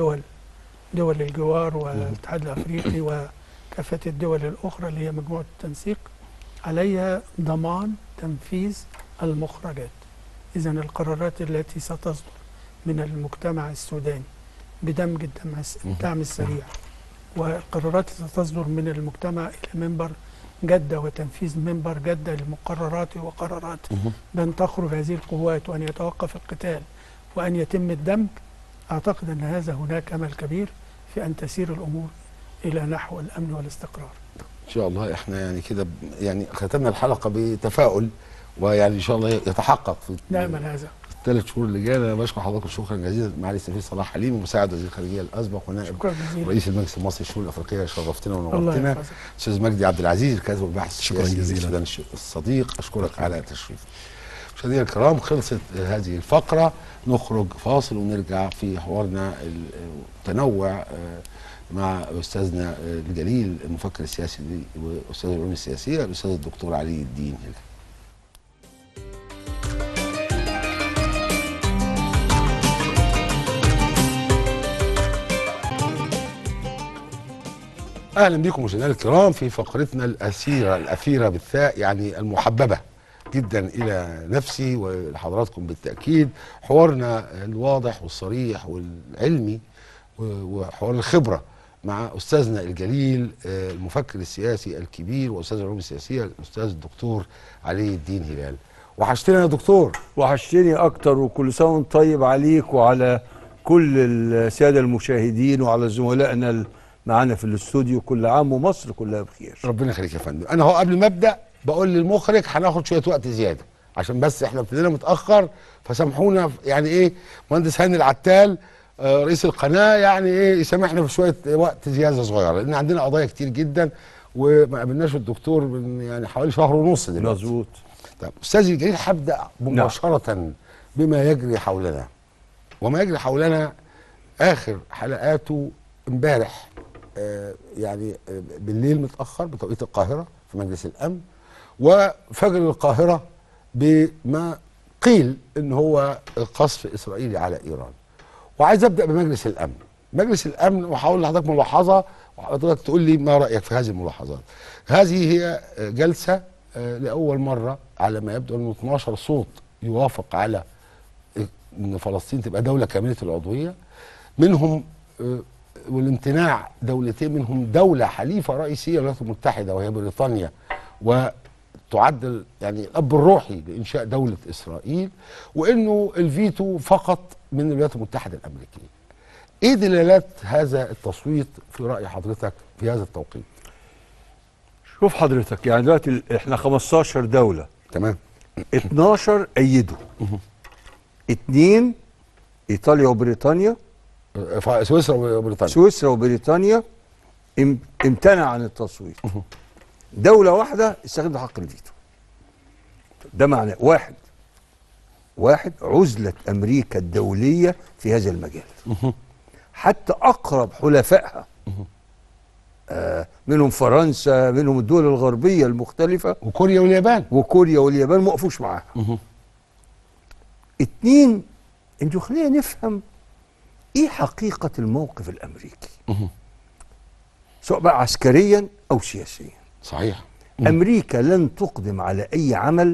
دول الجوار والاتحاد الأفريقي وكافة الدول الأخرى اللي هي مجموعة التنسيق، عليها ضمان تنفيذ المخرجات. إذن القرارات التي ستصدر من المجتمع السوداني بدمج الدعم السريع، والقرارات ستصدر من المجتمع إلى منبر جدة وتنفيذ منبر جدة لمقررات وقرارات بأن تخرج هذه القوات وأن يتوقف القتال وأن يتم الدمج. أعتقد أن هذا هناك أمل كبير في أن تسير الأمور إلى نحو الأمن والاستقرار. ان شاء الله احنا يعني كده يعني ختمنا الحلقه بتفاؤل، ويعني ان شاء الله يتحقق في نأمل هذا. الثلاث شهور اللي جايه. انا بشكر حضرتك شكرا جزيلا معالي السفير صلاح حليمي مساعد وزير الخارجيه الاسبق ونائب رئيس المجلس المصري للشؤون الافريقيه. شرفتنا ونورتنا. استاذ مجدي عبد العزيز الكاتب والباحث شكرا جزيلا الصديق، اشكرك على التشريف. مشاهدينا الكرام خلصت هذه الفقره، نخرج فاصل ونرجع في حوارنا المتنوع مع استاذنا الجليل المفكر السياسي واستاذ العلوم السياسيه الاستاذ الدكتور علي الدين هلال. اهلا بكم مشاهدينا الكرام في فقرتنا الاثيره بالثاء، يعني المحببه جدا الى نفسي ولحضراتكم بالتاكيد، حوارنا الواضح والصريح والعلمي وحوار الخبره مع استاذنا الجليل المفكر السياسي الكبير واستاذ العلوم السياسيه الاستاذ الدكتور علي الدين هلال. وحشتنا يا دكتور. وحشتني اكتر، وكل سنه وانت طيب عليك وعلى كل الساده المشاهدين وعلى زملائنا معانا في الاستوديو. كل عام ومصر كلها بخير. ربنا يخليك يا فندم. انا هو قبل ما ابدا بقول للمخرج هناخد شويه وقت زياده عشان بس احنا ابتدينا متاخر، فسامحونا. يعني ايه مهندس هاني العتال رئيس القناه يعني ايه يسامحنا في شويه وقت زياده صغيره، لان عندنا قضايا كتير جدا وما قابلناش الدكتور من يعني حوالي شهر ونص دلوقتي. مظبوط. طب استاذي الجليل هبدا مباشره بما يجري حولنا. وما يجري حولنا اخر حلقاته امبارح يعني بالليل متاخر بتوقيت القاهره في مجلس الامن، وفجر القاهره بما قيل ان هو قصف اسرائيلي على ايران. وعايز ابدا بمجلس الامن. مجلس الامن وهقول لحضرتك ملاحظه وحضرتك تقول لي ما رايك في هذه الملاحظات. هذه هي جلسه لاول مره على ما يبدو انه 12 صوت يوافق على ان فلسطين تبقى دوله كامله العضويه، منهم والامتناع دولتين، منهم دولة حليفة رئيسية الولايات المتحدة وهي بريطانيا، وتعد يعني الأب الروحي لإنشاء دولة إسرائيل، وإنه الفيتو فقط من الولايات المتحدة الأمريكية. إيه دلالات هذا التصويت في رأي حضرتك في هذا التوقيت؟ شوف حضرتك، يعني دلوقتي احنا 15 دولة، تمام، 12 أيدوا، 2 إيطاليا وبريطانيا، سويسرا وبريطانيا امتنع عن التصويت. دولة واحدة استخدمت حق الفيتو. ده معناه واحد عزلة أمريكا الدولية في هذا المجال. حتى أقرب حلفائها منهم فرنسا، منهم الدول الغربية المختلفة، وكوريا واليابان ما وقفوش معاها. 2 انتوا خلينا نفهم ايه حقيقة الموقف الامريكي سواء بقى عسكريا او سياسيا. صحيح. امريكا لن تقدم على اي عمل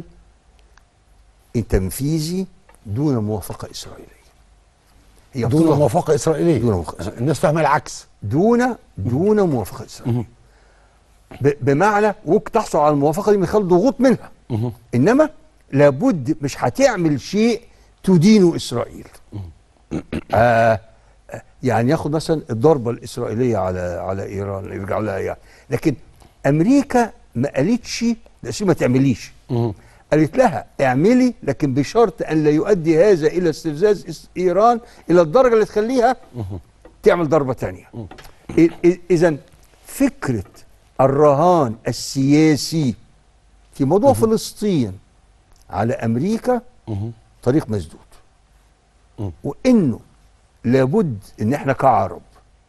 تنفيذي دون موافقة اسرائيلية. هي دون موافقة اسرائيلية. الناس فاهمة العكس. دون موافقة اسرائيلية. بمعنى ممكن تحصل على الموافقة دي من خلال ضغوط منها. انما لابد مش هتعمل شيء تدين اسرائيل. يعني ياخد مثلا الضربه الاسرائيليه على ايران يرجع لها يعني، لكن امريكا ما قالتش ما تعمليش، قالت لها اعملي لكن بشرط ان لا يؤدي هذا الى استفزاز ايران الى الدرجه اللي تخليها تعمل ضربه ثانيه. اذا فكره الرهان السياسي في موضوع فلسطين على امريكا طريق مسدود، وانه لابد ان احنا كعرب،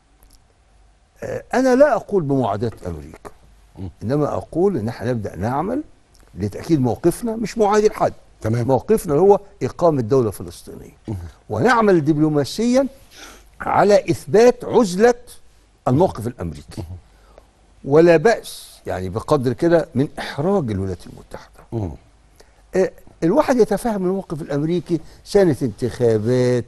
انا لا اقول بمعاداة امريكا، انما اقول ان احنا نبدا نعمل لتاكيد موقفنا، مش معادي لحد. تمام. موقفنا هو اقامه دوله فلسطينيه، ونعمل دبلوماسيا على اثبات عزله الموقف الامريكي، ولا باس يعني بقدر كده من احراج الولايات المتحده. الواحد يتفهم الموقف الامريكي، سنه انتخابات،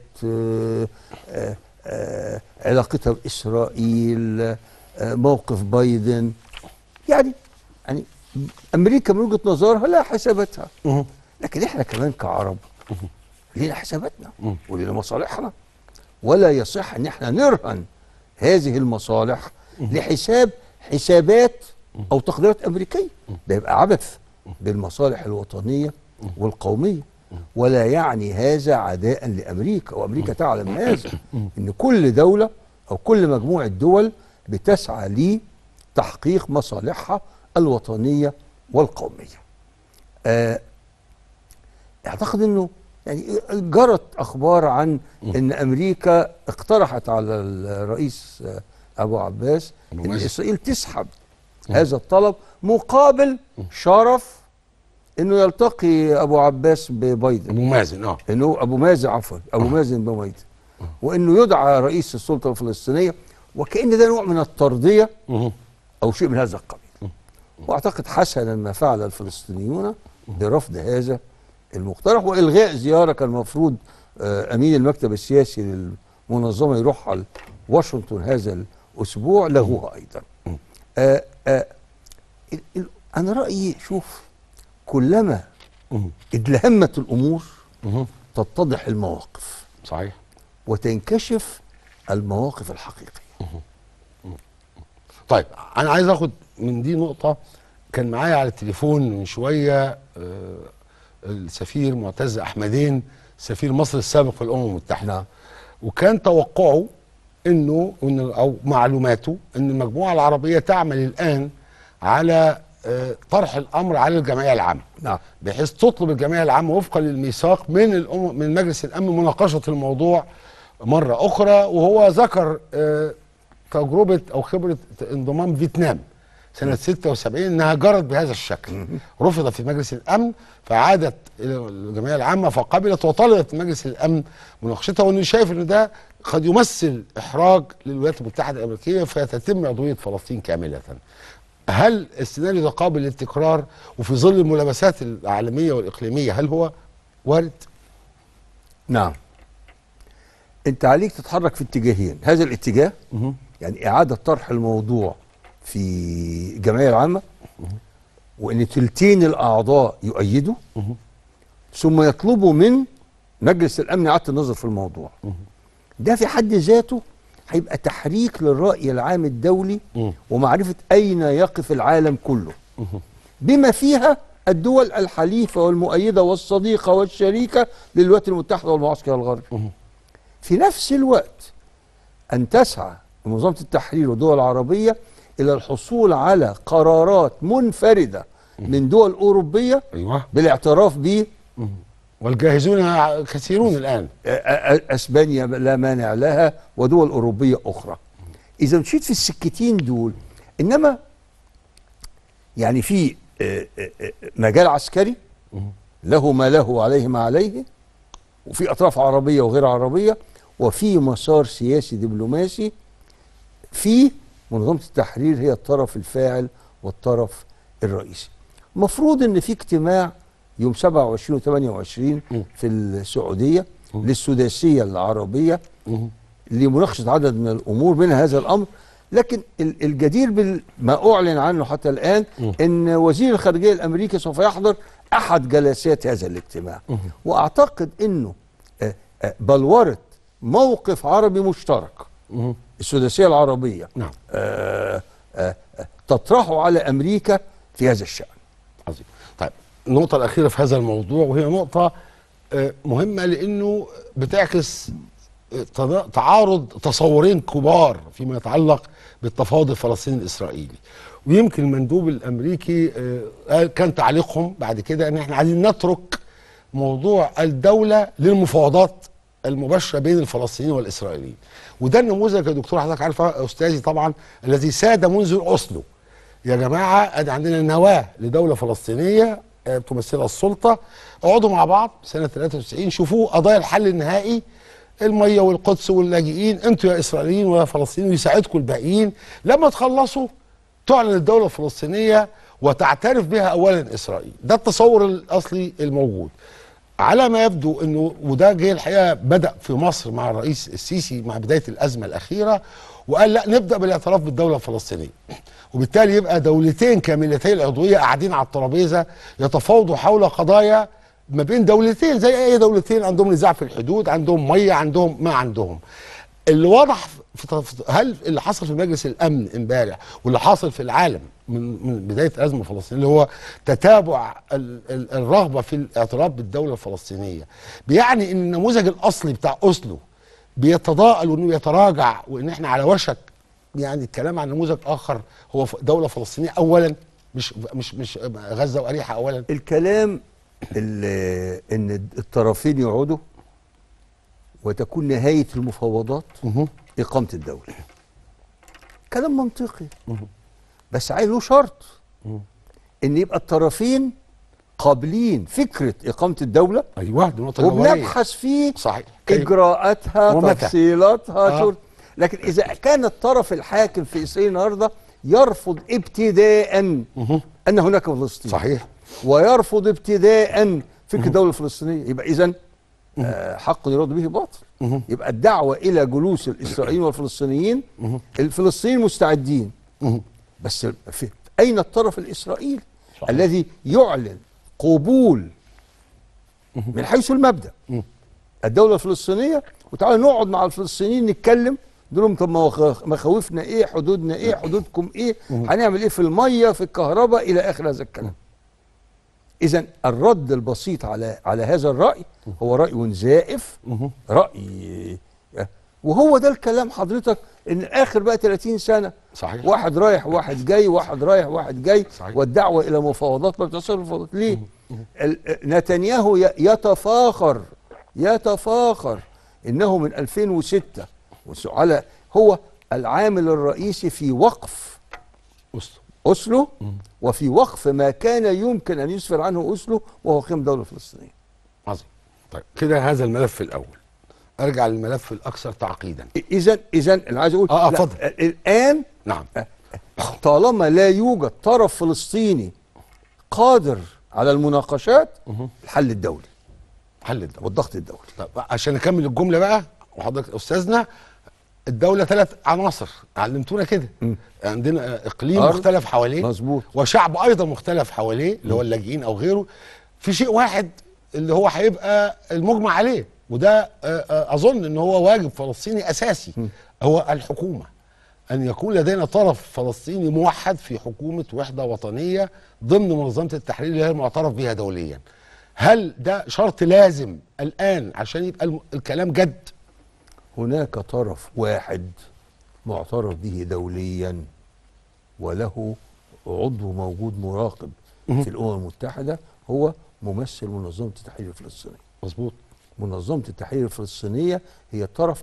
علاقتها باسرائيل، موقف بايدن، يعني امريكا من وجهه نظرها لها حساباتها، لكن احنا كمان كعرب لينا حساباتنا ولينا مصالحنا، ولا يصح ان احنا نرهن هذه المصالح لحساب حسابات او تقديرات امريكيه. ده يبقى عبث بالمصالح الوطنيه والقوميه، ولا يعني هذا عداء لامريكا، وامريكا تعلم هذا، ان كل دوله او كل مجموعه دول بتسعى لتحقيق مصالحها الوطنيه والقوميه. اعتقد انه يعني جرت اخبار عن ان امريكا اقترحت على الرئيس ابو عباس ان اسرائيل تسحب هذا الطلب مقابل شرف انه يلتقي ابو عباس ببايدن، ابو مازن انه ابو مازن عفوا ابو مازن ببايدن، وانه يدعى رئيس السلطه الفلسطينيه، وكأن ده نوع من الترضيه او شيء من هذا القبيل. واعتقد حسنا ما فعل الفلسطينيون برفض هذا المقترح والغاء زياره كان المفروض امين المكتب السياسي للمنظمه يروح على واشنطن هذا الاسبوع، لغوها ايضا. انا رايي شوف، كلما ادلهمت الامور تتضح المواقف، صحيح، وتنكشف المواقف الحقيقيه. طيب انا عايز اخد من دي نقطه. كان معايا على التليفون من شويه السفير معتز احمدين، سفير مصر السابق في الامم المتحده. نعم. وكان توقعه انه او معلوماته ان المجموعه العربيه تعمل الان على طرح الامر على الجمعيه العامه. نعم. بحيث تطلب الجمعيه العامه وفقا للميثاق من مجلس الامن مناقشه الموضوع مره اخرى. وهو ذكر تجربه او خبره انضمام فيتنام سنه 76 انها جرت بهذا الشكل، رفض في مجلس الامن فعادت الى الجمعيه العامه فقبلت وطلبت مجلس الامن مناقشتها، وانه شايف ان ده قد يمثل احراج للولايات المتحده الامريكيه فتتم عضويه فلسطين كامله. هل السيناريو ده قابل للتكرار؟ وفي ظل الملابسات العالميه والاقليميه هل هو وارد؟ نعم. انت عليك تتحرك في اتجاهين، هذا الاتجاه يعني اعاده طرح الموضوع في الجمعيه العامه، وان تلتين الاعضاء يؤيدوا، ثم يطلبوا من مجلس الامن اعاده النظر في الموضوع. ده في حد ذاته هيبقى تحريك للراي العام الدولي ومعرفه اين يقف العالم كله، بما فيها الدول الحليفه والمؤيده والصديقه والشريكه للولايات المتحده والمعسكر الغربي. في نفس الوقت ان تسعى منظمه التحرير والدول العربيه الى الحصول على قرارات منفرده من دول اوروبيه بالاعتراف به، والجاهزون كثيرون الان. اسبانيا لا مانع لها ودول اوروبيه اخرى. اذا مشيت في السكتين دول، انما يعني في مجال عسكري له ما له وعليه ما عليه، وفي اطراف عربيه وغير عربيه، وفي مسار سياسي دبلوماسي. في منظمه التحرير هي الطرف الفاعل والطرف الرئيسي. مفروض ان في اجتماع يوم 27 و 28 في السعوديه للسداسيه العربيه لمناقشه عدد من الامور منها هذا الامر. لكن الجدير بما اعلن عنه حتى الان ان وزير الخارجيه الامريكي سوف يحضر احد جلسات هذا الاجتماع. واعتقد انه بلورت موقف عربي مشترك السداسيه العربيه نعم. تطرحه على امريكا في هذا الشان. عظيم. طيب النقطه الاخيره في هذا الموضوع، وهي نقطه مهمه لانه بتعكس تعارض تصورين كبار فيما يتعلق بالتفاوض الفلسطيني الاسرائيلي. ويمكن المندوب الامريكي كان تعليقهم بعد كده ان احنا عايزين نترك موضوع الدوله للمفاوضات المباشره بين الفلسطينيين والاسرائيليين. وده النموذج يا دكتور حضرتك عارف استاذي طبعا الذي ساد منذ اوسلو. يا جماعه ادي عندنا نواه لدوله فلسطينيه تمثلها السلطه، اقعدوا مع بعض سنه 93 شوفوا قضايا الحل النهائي، الميه والقدس واللاجئين، انتوا يا اسرائيليين ويا فلسطينيين ويساعدكم الباقيين. لما تخلصوا تعلن الدوله الفلسطينيه وتعترف بها اولا اسرائيل. ده التصور الاصلي الموجود. على ما يبدو انه وده جه الحقيقه بدا في مصر مع الرئيس السيسي مع بدايه الازمه الاخيره، وقال لا نبدا بالاعتراف بالدوله الفلسطينيه، وبالتالي يبقى دولتين كاملتي العضويه قاعدين على الترابيزه يتفاوضوا حول قضايا ما بين دولتين زي اي دولتين عندهم نزاع في الحدود، عندهم ميه، عندهم ما عندهم. اللي واضح هل اللي حصل في مجلس الامن امبارح واللي حاصل في العالم من بدايه ازمه فلسطين اللي هو تتابع الرغبه في الاعتراف بالدوله الفلسطينيه، بيعني ان النموذج الاصلي بتاع اوسلو بيتضاءل وانه يتراجع، وان احنا على وشك يعني الكلام عن نموذج اخر هو دوله فلسطينيه اولا، مش غزه واريحه اولا. الكلام ان الطرفين يقعدوا وتكون نهايه المفاوضات اقامه الدوله. كلام منطقي، بس عايز له شرط ان يبقى الطرفين قابلين فكره اقامه الدوله. ايوه دي نقطه جوهريه وبنبحث في صحيح اجراءاتها ومتى. تفصيلاتها لكن اذا كان الطرف الحاكم في اسرائيل النهارده يرفض ابتداء ان هناك فلسطين صحيح ويرفض ابتداء فكره الدوله الفلسطينيه، يبقى اذا حق يراد به باطل. يبقى الدعوه الى جلوس الاسرائيليين والفلسطينيين، الفلسطينيين مستعدين، بس اين الطرف الاسرائيلي صحيح. الذي يعلن قبول من حيث المبدا الدوله الفلسطينيه، وتعالوا نقعد مع الفلسطينيين نتكلم، نقول لهم طب مخاوفنا ايه، حدودنا ايه، حدودكم ايه، هنعمل ايه في الميه في الكهرباء الى اخر هذا الكلام. اذا الرد البسيط على هذا الراي هو راي زائف، راي، وهو ده الكلام حضرتك، ان اخر بقى 30 سنه صحيح واحد رايح واحد جاي، واحد رايح واحد جاي، صحيح. والدعوه الى مفاوضات ما بتصل مفاوضات ليه؟ نتنياهو يتفاخر انه من 2006 على هو العامل الرئيسي في وقف أوسلو وفي وقف ما كان يمكن أن يسفر عنه أوسلو وهو قيام دولة فلسطينية. عظيم. طيب كده هذا الملف الأول، أرجع للملف الأكثر تعقيدا. إذا أنا عايز أقول اتفضل. الآن نعم طالما لا يوجد طرف فلسطيني قادر على المناقشات، الحل الدولي، حل الدولي والضغط الدولي. طب عشان نكمل الجملة بقى، وحضرتك أستاذنا، الدولة 3 عناصر علمتونا كده. عندنا اقليم مختلف حواليه، مظبوط، وشعب ايضا مختلف حواليه اللي هو اللاجئين او غيره. في شيء واحد اللي هو هيبقى المجمع عليه، وده اظن ان هو واجب فلسطيني اساسي، هو الحكومة، ان يكون لدينا طرف فلسطيني موحد في حكومة وحدة وطنية ضمن منظمة التحرير اللي هي معترف بها دوليا. هل ده شرط لازم الان عشان يبقى الكلام جد؟ هناك طرف واحد معترف به دوليا وله عضو موجود مراقب في الأمم المتحدة، هو ممثل منظمة التحرير الفلسطينية. مظبوط. منظمة التحرير الفلسطينية هي الطرف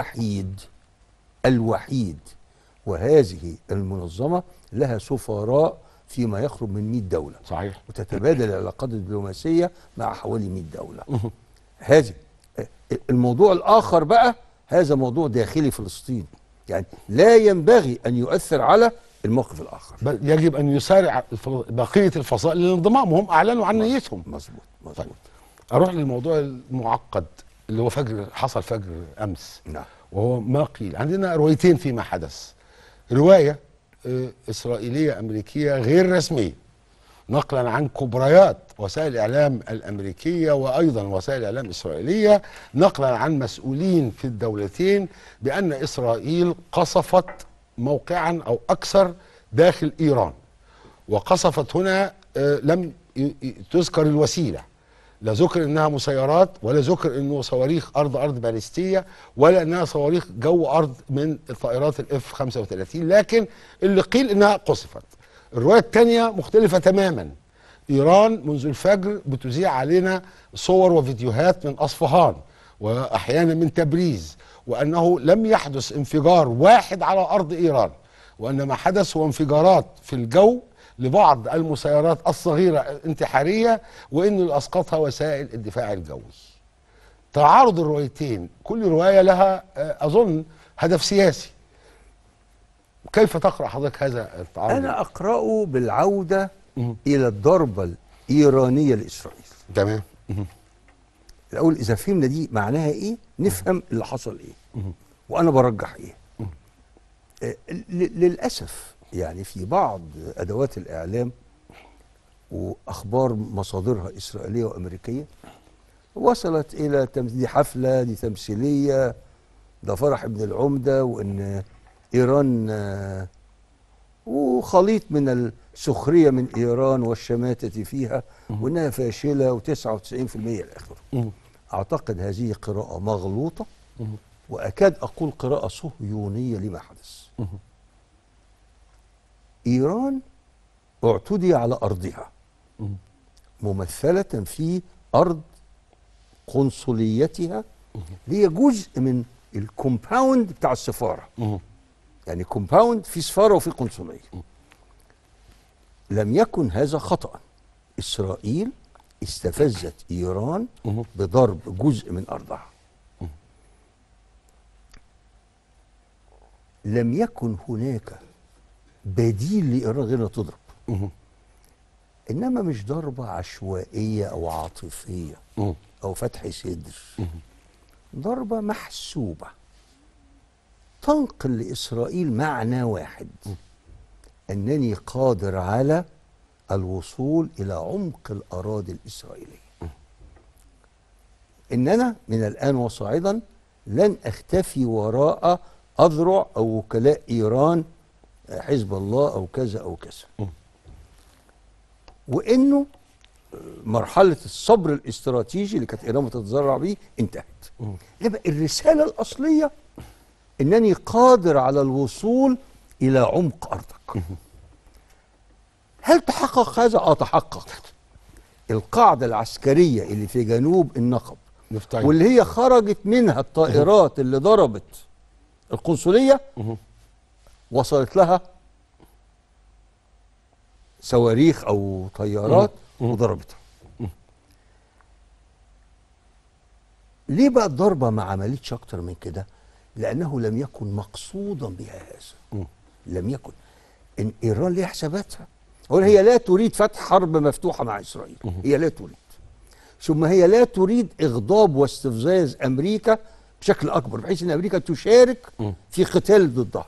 الوحيد، وهذه المنظمة لها سفراء فيما يقرب من 100 دولة صحيح، وتتبادل العلاقات الدبلوماسية مع حوالي 100 دولة. هذه الموضوع الآخر بقى، هذا موضوع داخلي فلسطين، يعني لا ينبغي أن يؤثر على الموقف الآخر، بل يجب أن يسارع بقية الفصائل للانضمام، وهم أعلنوا عن نيتهم. مظبوط. طيب. أروح للموضوع المعقد اللي هو حصل فجر أمس. نعم. وهو ما قيل. عندنا روايتين فيما حدث. رواية إسرائيلية أمريكية غير رسمية نقلا عن كبريات وسائل الإعلام الأمريكية وأيضا وسائل الإعلام الإسرائيلية، نقلا عن مسؤولين في الدولتين، بأن إسرائيل قصفت موقعا أو أكثر داخل إيران. وقصفت هنا لم تذكر الوسيلة، لا ذكر انها مسيرات، ولا ذكر انه صواريخ ارض باليستيه، ولا انها صواريخ جو ارض من الطائرات الاف 35، لكن اللي قيل انها قصفت. الروايه الثانيه مختلفه تماما. ايران منذ الفجر بتذيع علينا صور وفيديوهات من اصفهان واحيانا من تبريز، وانه لم يحدث انفجار واحد على ارض ايران، وان ما حدث هو انفجارات في الجو لبعض المسيرات الصغيرة الانتحارية، وإن اللي أسقطها وسائل الدفاع الجوي. تعارض الروايتين، كل رواية لها أظن هدف سياسي. كيف تقرأ حضرتك هذا التعارض؟ أنا أقرأه بالعودة الى الضربه الايرانيه لاسرائيل. تمام. الاول اذا فهمنا دي معناها ايه نفهم اللي حصل ايه وانا برجح ايه. للاسف يعني في بعض ادوات الاعلام واخبار مصادرها اسرائيليه وامريكيه وصلت الى دي حفله، دي تمثيليه، ده فرح ابن العمده، وان ايران وخليط من السخريه من ايران والشماته فيها وانها فاشله و99% الى اخره. اعتقد هذه قراءه مغلوطه واكاد اقول قراءه صهيونيه لما حدث. ايران اعتدي على ارضها ممثله في ارض قنصليتها اللي هي جزء من الكومباوند بتاع السفاره. يعني كومباوند في سفاره وفي قنصليه. لم يكن هذا خطأ. اسرائيل استفزت ايران بضرب جزء من ارضها. لم يكن هناك بديل لايران غير انها تضرب. انما مش ضربه عشوائيه او عاطفيه او فتح صدر. ضربه محسوبه تنقل لاسرائيل معنى واحد: انني قادر على الوصول الى عمق الاراضي الاسرائيليه. اننا من الان وصاعدا لن اختفي وراء اذرع او وكلاء ايران، حزب الله او كذا او كذا. وانه مرحله الصبر الاستراتيجي اللي كانت ايران بتتذرع بيه انتهت. يبقى الرساله الاصليه انني قادر على الوصول الى عمق ارضك. هل تحقق هذا؟ تحقق. القاعده العسكريه اللي في جنوب النقب واللي هي خرجت منها الطائرات اللي ضربت القنصليه وصلت لها صواريخ او طيارات وضربتها. ليه بقى الضربه ما عملتش اكتر من كده؟ لانه لم يكن مقصودا بها هذا. لم يكن. ان ايران ليها حساباتها. هي لا تريد فتح حرب مفتوحه مع اسرائيل. هي لا تريد. ثم هي لا تريد اغضاب واستفزاز امريكا بشكل اكبر بحيث ان امريكا تشارك في قتال ضدها.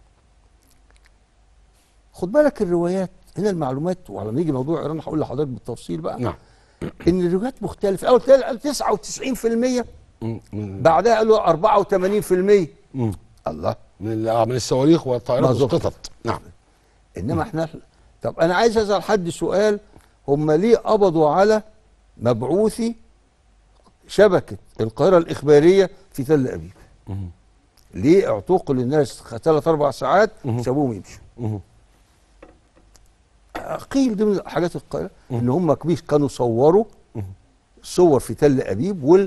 خد بالك الروايات هنا المعلومات، وعلى يجي موضوع ايران هقول لحضرتك بالتفصيل بقى. نعم. ان الروايات مختلفه. اول قال 99%، بعدها قالوا 84%. الله، من الصواريخ والطائرات والقطط. نعم. انما احنا طب انا عايز اسال حد سؤال: هم ليه قبضوا على مبعوثي شبكه القاهره الاخباريه في تل ابيب؟ ليه اعتقلوا الناس 3-4 ساعات سابوهم يمشوا؟ قيل ضمن حاجات القاهره ان هم كانوا صوروا صور في تل ابيب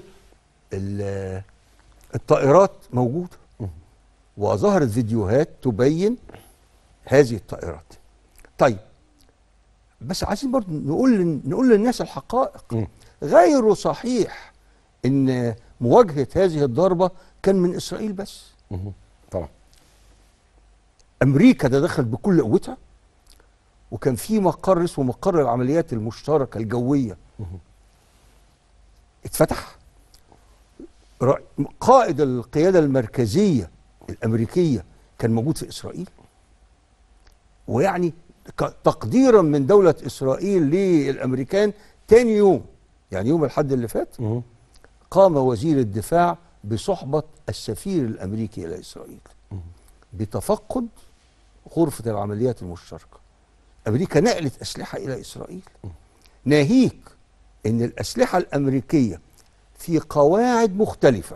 والطائرات موجوده وظهرت فيديوهات تبين هذه الطائرات. طيب بس عايزين برضه نقول للناس الحقائق. غير صحيح ان مواجهه هذه الضربه كان من اسرائيل بس. طبعا امريكا تدخل بكل قوتها، وكان في مقر اسمه مقر العمليات المشتركه الجويه اتفتح. قائد القياده المركزيه الامريكيه كان موجود في اسرائيل. ويعني تقديرا من دوله اسرائيل للامريكان، تاني يوم يعني يوم الحد اللي فات قام وزير الدفاع بصحبه السفير الامريكي الى اسرائيل بتفقد غرفه العمليات المشتركه. امريكا نقلت اسلحه الى اسرائيل، ناهيك ان الاسلحه الامريكيه في قواعد مختلفه.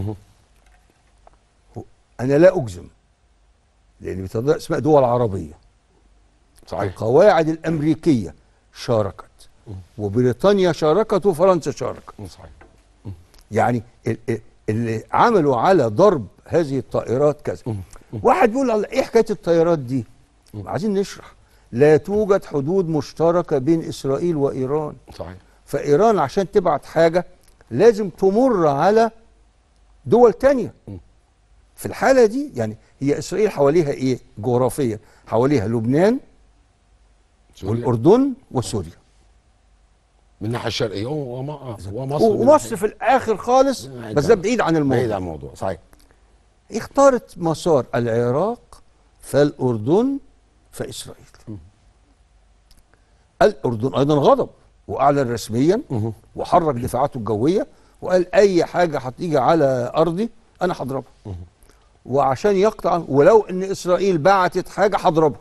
انا لا اجزم لان اسمها دول عربيه. صحيح. القواعد الامريكيه شاركت وبريطانيا شاركت وفرنسا شاركت. صحيح. يعني اللي عملوا على ضرب هذه الطائرات كذا. واحد بيقول الله ايه حكايه الطائرات دي؟ عايزين نشرح. لا توجد حدود مشتركه بين اسرائيل وايران. صحيح. فايران عشان تبعت حاجه لازم تمر على دول تانية. في الحاله دي يعني هي اسرائيل حواليها ايه جغرافيا؟ حواليها لبنان والاردن وسوريا من الناحيه الشرقيه ومصر ومصر في الاخر خالص، بس ده بعيد عن الموضوع. بعيد عن الموضوع، صحيح. اختارت مسار العراق فالاردن فاسرائيل. الاردن ايضا غضب واعلن رسميا وحرك دفاعاته الجويه وقال اي حاجه هتيجي على ارضي انا هضربها، وعشان يقطع ولو ان اسرائيل بعتت حاجه هضربها.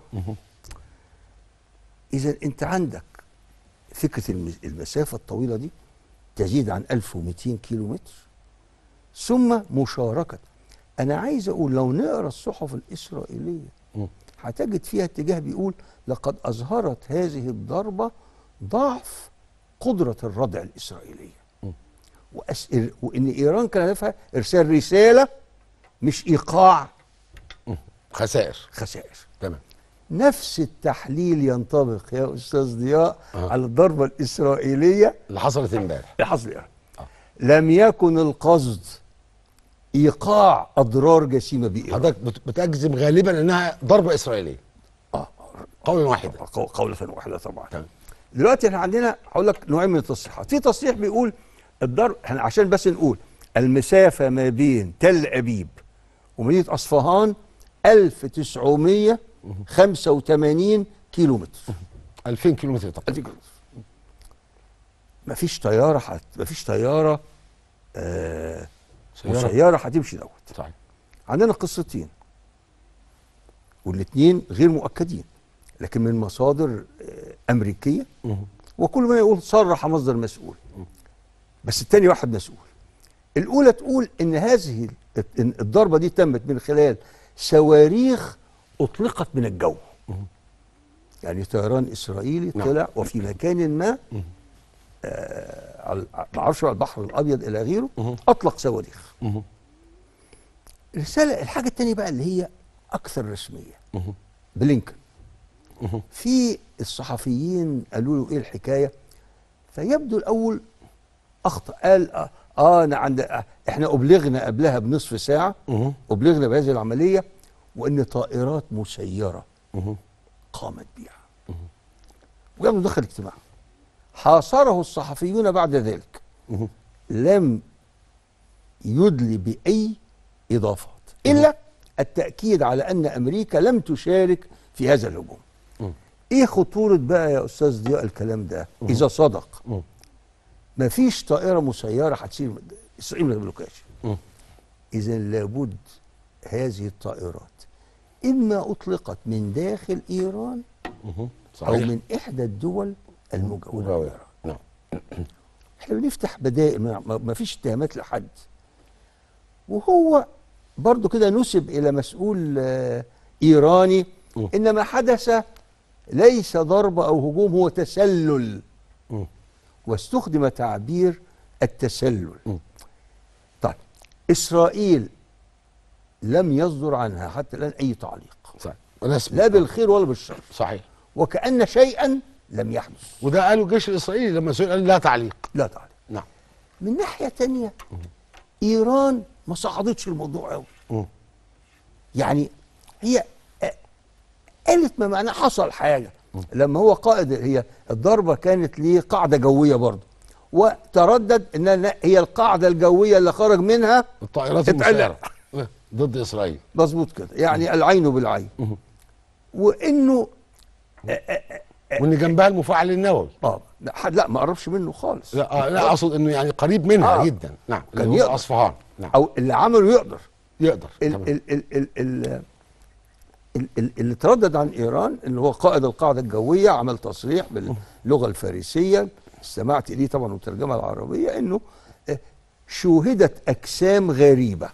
اذا انت عندك فكره المسافه الطويله دي تزيد عن 1200 كيلو متر، ثم مشاركه. انا عايز اقول لو نقرا الصحف الاسرائيليه هتجد فيها اتجاه بيقول لقد اظهرت هذه الضربه ضعف قدره الردع الاسرائيليه، وان ايران كان هدفها ارسال رساله مش ايقاع خسائر. تمام. نفس التحليل ينطبق يا استاذ ضياء على الضربه الاسرائيليه اللي حصلت امبارح. اللي حصل لم يكن القصد ايقاع اضرار جسيمه بايران. حضرتك بتجزم غالبا انها ضربه اسرائيليه قولا واحدا. قولا واحده طبعا. دلوقتي احنا عندنا هقول لك نوعين من التصريحات. في تصريح بيقول الضرب، احنا عشان بس نقول المسافه ما بين تل ابيب ومدينه اصفهان 1985 كيلو متر. 2000 كيلو متر تقريبا. مفيش طياره مسيره هتمشي دوت. صحيح. عندنا قصتين والاثنين غير مؤكدين لكن من مصادر امريكيه، وكل ما يقول صرح مصدر مسؤول، بس الثاني واحد مسؤول. الاولى تقول ان هذه الضربه دي تمت من خلال صواريخ اطلقت من الجو، يعني طيران اسرائيلي طلع وفي مكان ما ما اعرفش على البحر الابيض الى غيره اطلق صواريخ. الرساله الحاجه الثانيه بقى اللي هي اكثر رسميه، بلينكن في الصحفيين قالوا له ايه الحكايه، فيبدو الاول اخطا، قال احنا ابلغنا قبلها بنصف ساعه، ابلغنا بهذه العمليه وان طائرات مسيره قامت بها، ويبدو دخل اجتماع حاصره الصحفيون بعد ذلك، لم يدلي باي اضافات الا التاكيد على ان امريكا لم تشارك في هذا الهجوم. ايه خطوره بقى يا استاذ ضياء الكلام ده؟ اذا صدق ما فيش طائره مسيره هتسير، اسرائيل ما تملكهاش. اذا لابد هذه الطائرات اما اطلقت من داخل ايران صحيح. او من احدى الدول المجاوره لايران. نعم. احنا بنفتح بدائل، ما فيش اتهامات لحد. وهو برضو كده نسب الى مسؤول ايراني ان ما حدث ليس ضربه او هجوم، هو تسلل، واستخدم تعبير التسلل. طيب اسرائيل لم يصدر عنها حتى الان اي تعليق، صحيح. لا بالخير ولا بالشر، صحيح. وكأن شيئا لم يحدث. وده قالوا الجيش الاسرائيلي لما سئل قال لا تعليق. لا تعليق. نعم. من ناحيه تانية ايران ما صعدتش الموضوع قوي، يعني هي قالت ما معناه حصل حاجه. لما هو قائد، هي الضربه كانت ليه قاعده جويه برضه، وتردد ان هي القاعده الجويه اللي خرج منها الطائرات المسيره ضد اسرائيل. مظبوط كده، يعني العين بالعين. وانه وان جنبها المفاعل النووي. لا ما قربش منه خالص. لا اقصد انه يعني قريب منها جدا. نعم. كان يقدر اصفهان. نعم. او اللي عمله يقدر. اللي تردد عن ايران اللي هو قائد القاعده الجويه عمل تصريح باللغه الفارسيه، استمعت اليه طبعا والترجمه العربيه، انه شوهدت اجسام غريبه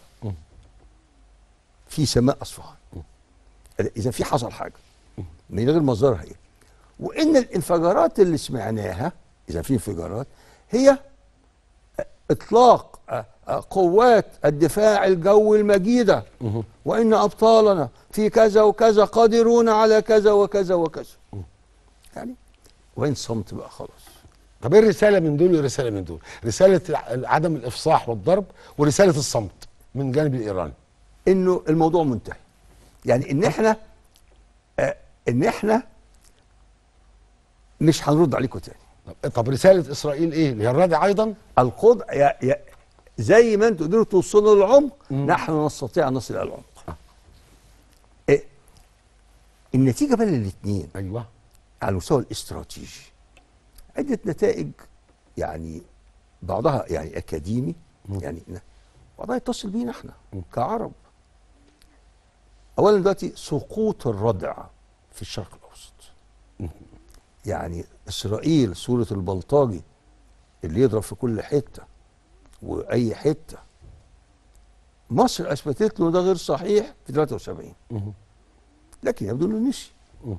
في سماء اصفهان. اذا في حصل حاجه من غير مظاهرها ايه، وان الانفجارات اللي سمعناها، اذا في انفجارات، هي اطلاق قوات الدفاع الجوي المجيده، وان ابطالنا في كذا وكذا قادرون على كذا وكذا وكذا. يعني وين صمت بقى خلاص. طب ايه الرساله من دول ورساله من دول؟ رساله عدم الافصاح والضرب ورساله الصمت من جانب الايراني. انه الموضوع منتهي، يعني ان احنا مش هنرد عليكم تاني. طب رساله اسرائيل ايه؟ اللي هي الردع ايضا؟ القدر زي ما انتم قدرتوا توصلوا للعمق، نحن نستطيع ان نصل الى العمق. إيه؟ النتيجه بقى للاثنين ايوه على المستوى الاستراتيجي عده نتائج، يعني بعضها يعني اكاديمي، يعني بعضها يتصل بينا احنا كعرب. اولا دلوقتي سقوط الردع في الشرق الاوسط. يعني اسرائيل صوره البلطجي اللي يضرب في كل حته واي حته، مصر اثبتت له ده غير صحيح في 73، لكن يبدو انه نسي،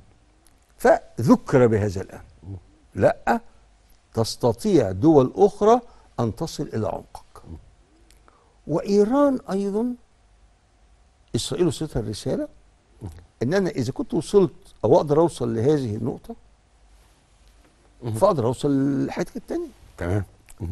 فذكر بهذا الان. لا، تستطيع دول اخرى ان تصل الى عمقك. وايران ايضا اسرائيل وصلتها الرساله ان انا اذا كنت وصلت او اقدر اوصل لهذه النقطه فاقدر اوصل للحته الثانيه. تمام.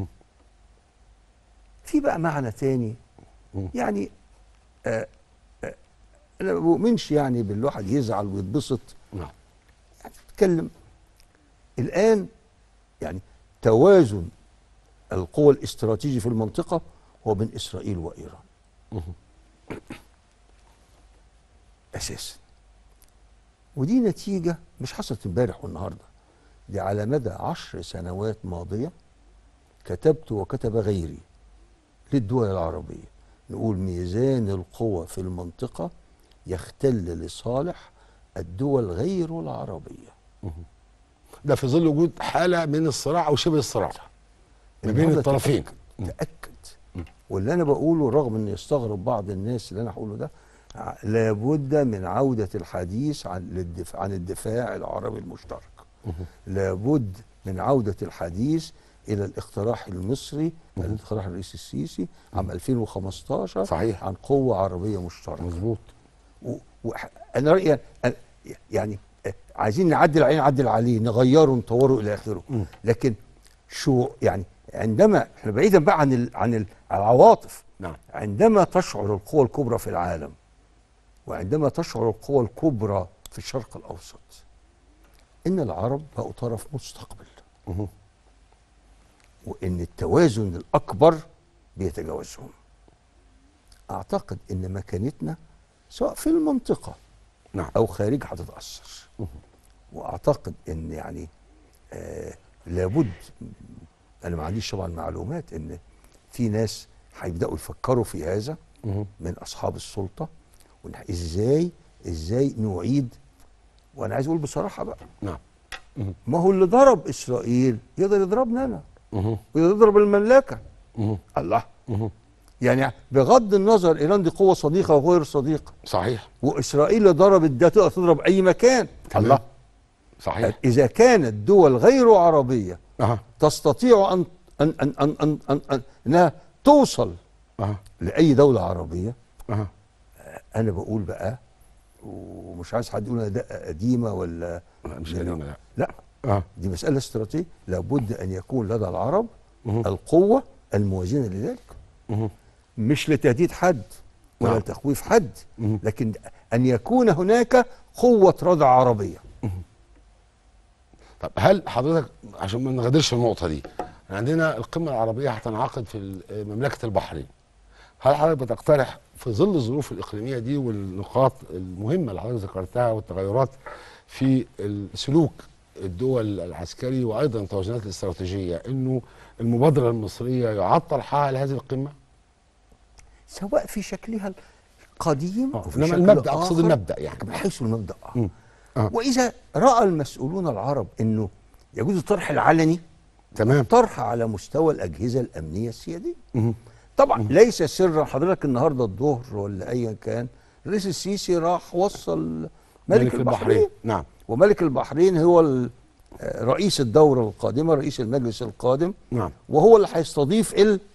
في بقى معنى تاني، يعني انا ما بؤمنش يعني بالواحد يزعل ويتبسط. نعم. يعني تتكلم الان، يعني توازن القوى الاستراتيجي في المنطقه هو بين اسرائيل وايران اساسا. ودي نتيجه مش حصلت امبارح والنهارده، دي على مدى 10 سنوات ماضيه كتبت وكتب غيري للدول العربيه نقول ميزان القوى في المنطقه يختل لصالح الدول غير العربيه. ده في ظل وجود حاله من الصراع او شبه الصراع ما بين الطرفين. تأكد. واللي انا بقوله رغم ان يستغرب بعض الناس اللي انا هقوله ده، لابد من عودة الحديث عن الدفاع العربي المشترك. لابد من عودة الحديث إلى الاقتراح المصري، الاقتراح الرئيس السيسي عام 2015 صحيح. عن قوة عربية مشتركة. مظبوط. أنا رأيي يعني عايزين نعدل عليه، نغيره نطوره إلى آخره. لكن شو يعني عندما احنا بعيدا بقى عن العواطف. نعم. عندما تشعر القوى الكبرى في العالم وعندما تشعر القوى الكبرى في الشرق الأوسط إن العرب بقوا طرف مستقبل، وإن التوازن الأكبر بيتجاوزهم، أعتقد إن مكانتنا سواء في المنطقة نعم أو خارجها هتتأثر. وأعتقد إن يعني لابد، أنا ما عنديش طبعا معلومات إن في ناس هيبدأوا يفكروا في هذا من أصحاب السلطة، ازاي نعيد. وانا عايز اقول بصراحه بقى، نعم، ما هو اللي ضرب اسرائيل يقدر يضربنا انا ويقدر يضرب المملكه. الله. يعني بغض النظر ايران دي قوه صديقه وغير صديقه، صحيح، واسرائيل اللي ضربت ده تقدر تضرب اي مكان. الله. صحيح. اذا كانت دول غير عربيه تستطيع ان انها توصل لاي دوله عربيه، انا بقول بقى، ومش عايز حد يقول ده قديمه ولا مش قديمه، لا دي مساله استراتيجيه. لابد ان يكون لدى العرب القوه الموازنه لذلك، مش لتهديد حد ولا لتخويف حد، لكن ان يكون هناك قوه ردع عربيه. طب هل حضرتك، عشان ما نغادرش النقطه دي، عندنا القمه العربيه هتنعقد في مملكه البحرين، هل حضرتك بتقترح في ظل الظروف الإقليمية دي والنقاط المهمة اللي حضرتك ذكرتها والتغيرات في سلوك الدول العسكري وأيضا التوازنات الاستراتيجية، إنه المبادرة المصرية يعاد طرحها لهذه القمة؟ سواء في شكلها القديم أو في إنما المبدأ، أقصد المبدأ يعني من حيث المبدأ. وإذا رأى المسؤولون العرب إنه يجوز الطرح العلني، تمام، طرح على مستوى الأجهزة الأمنية السيادية. طبعا ليس سرا، حضرتك النهارده الظهر ولا ايا كان الرئيس السيسي راح وصل ملك البحرين. نعم. وملك البحرين هو رئيس الدوره القادمه، رئيس المجلس القادم. نعم. وهو اللي هيستضيف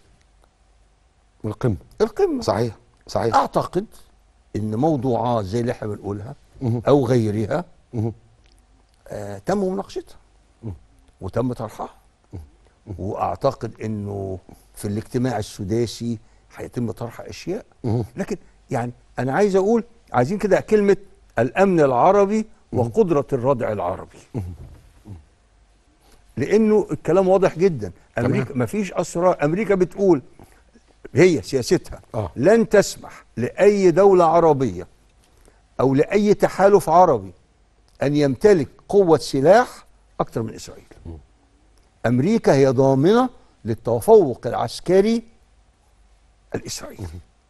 القمه. صحيح. اعتقد ان موضوعات زي اللي احنا بنقولها او غيرها تم مناقشتها وتم طرحها. واعتقد انه في الاجتماع السداسي هيتم طرح اشياء. لكن يعني انا عايز اقول، عايزين كده كلمه الامن العربي وقدره الردع العربي. لانه الكلام واضح جدا. امريكا ما فيش اسرار. امريكا بتقول هي سياستها لن تسمح لاي دوله عربيه او لاي تحالف عربي ان يمتلك قوه سلاح اكتر من اسرائيل. امريكا هي ضامنه للتفوق العسكري الاسرائيلي،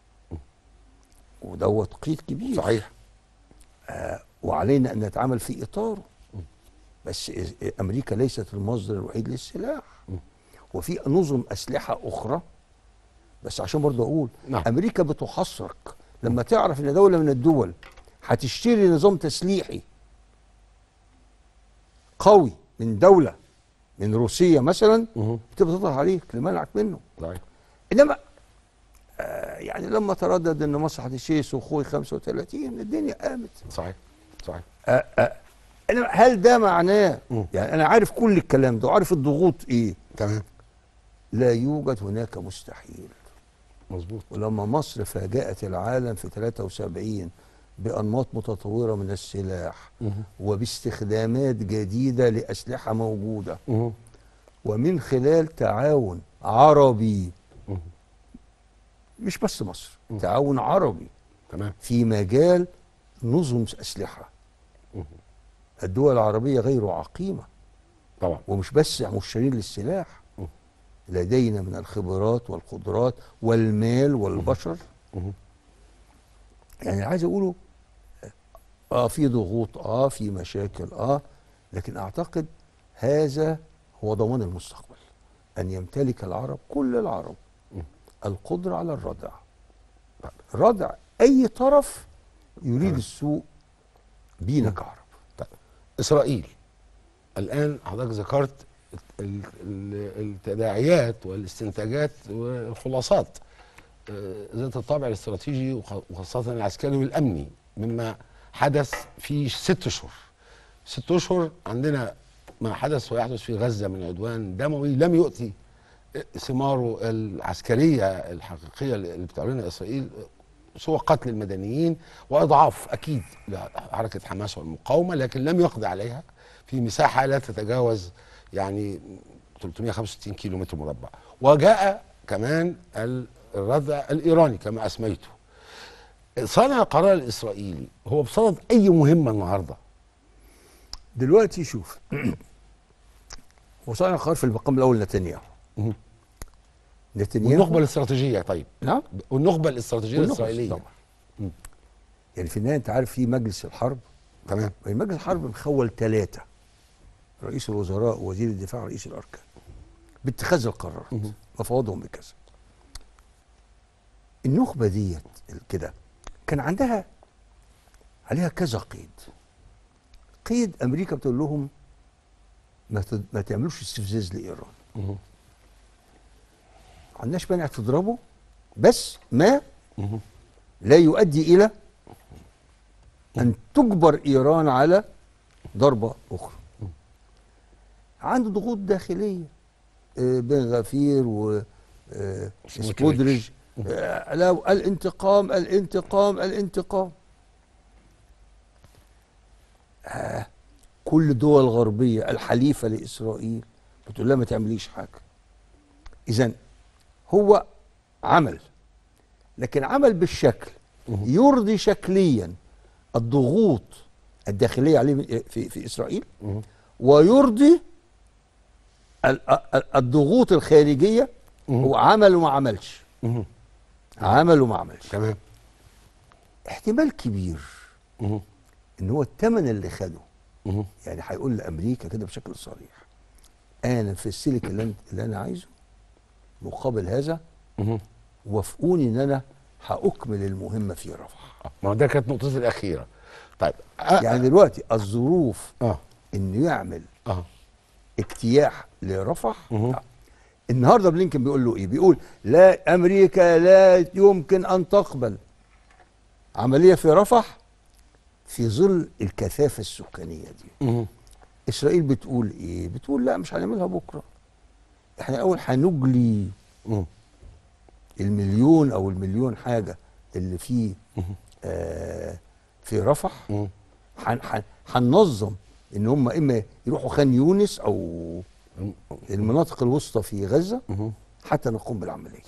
ودوت قيد كبير صحيح. وعلينا ان نتعامل في اطاره. بس امريكا ليست المصدر الوحيد للسلاح، وفي نظم اسلحه اخرى. بس عشان برضه اقول نعم. امريكا بتحصرك لما تعرف ان دوله من الدول هتشتري نظام تسليحي قوي من دوله من روسيا مثلا، بتبقى تضغط عليك لمنعك منه. صحيح. انما يعني لما تردد ان مصر هتشتري سوخوي 35 الدنيا قامت. صحيح. صحيح. انما هل ده معناه يعني انا عارف كل الكلام ده وعارف الضغوط ايه؟ تمام. لا يوجد هناك مستحيل. مظبوط. ولما مصر فاجأت العالم في 73 بأنماط متطورة من السلاح وباستخدامات جديدة لأسلحة موجودة ومن خلال تعاون عربي، مش بس مصر، تعاون عربي تمام. في مجال نظم أسلحة. الدول العربية غير عقيمة طبعا. ومش بس مشترين للسلاح، لدينا من الخبرات والقدرات والمال والبشر. يعني عايز اقوله في ضغوط، في مشاكل، لكن اعتقد هذا هو ضمان المستقبل، ان يمتلك العرب كل العرب القدرة على الردع. ردع اي طرف يريد السوء بينا كعرب. اسرائيل الان حضرتك ذكرت التداعيات والاستنتاجات والخلاصات ذات الطابع الاستراتيجي وخاصة العسكري والأمني مما حدث في 6 أشهر. 6 أشهر عندنا ما حدث ويحدث في غزة من عدوان دموي لم يؤتي ثماره العسكرية الحقيقية اللي بتعلنها إسرائيل سوى قتل المدنيين وإضعاف أكيد لحركة حماس والمقاومة، لكن لم يقضي عليها في مساحة لا تتجاوز يعني 365 كيلو متر مربع. وجاء كمان الردع الإيراني كما أسميته. صانع القرار الإسرائيلي هو بصدد أي مهمة النهاردة؟ دلوقتي شوف، هو صانع القرار في المقام الأول نتنياهو. والنخبة الاستراتيجية طيب. نعم. والنخبة الاستراتيجية الإسرائيلية طبعا. يعني في النهاية أنت عارف في مجلس الحرب. تمام. مجلس الحرب مخول 3: رئيس الوزراء ووزير الدفاع ورئيس الأركان باتخاذ القرارات، مفاوضهم بكذا. النخبة ديت كده كان عندها عليها كذا قيد. قيد أمريكا بتقول لهم ما تعملوش استفزاز لإيران. ما عندناش مانع تضربه بس ما لا يؤدي إلى أن تجبر إيران على ضربة أخرى. عنده ضغوط داخلية بن غفير وسبودرج، الانتقام الانتقام الانتقام. كل الدول الغربية الحليفة لإسرائيل بتقول لها ما تعمليش حاجة. إذن هو عمل، لكن عمل بالشكل يرضي شكليا الضغوط الداخلية عليه في إسرائيل، ويرضي الضغوط الخارجية. هو عمل وما عملش، عمل وما عملش. تمام. احتمال كبير ان هو الثمن اللي خده يعني هيقول لامريكا كده بشكل صريح: انا في السلك اللي انا عايزه، مقابل هذا وافقوني ان انا هاكمل المهمه في رفح. ما هو ده كانت نقطتي الاخيره. طيب يعني دلوقتي الظروف انه يعمل اجتياح لرفح. النهارده بلينكن بيقول له ايه؟ بيقول لا، امريكا لا يمكن ان تقبل عمليه في رفح في ظل الكثافه السكانيه دي. اسرائيل بتقول ايه؟ بتقول لا، مش هنعملها بكره، احنا الاول هنجلي المليون او المليون حاجه اللي فيه في رفح. هننظم ان هم اما يروحوا خان يونس او المناطق الوسطى في غزة حتى نقوم بالعملية.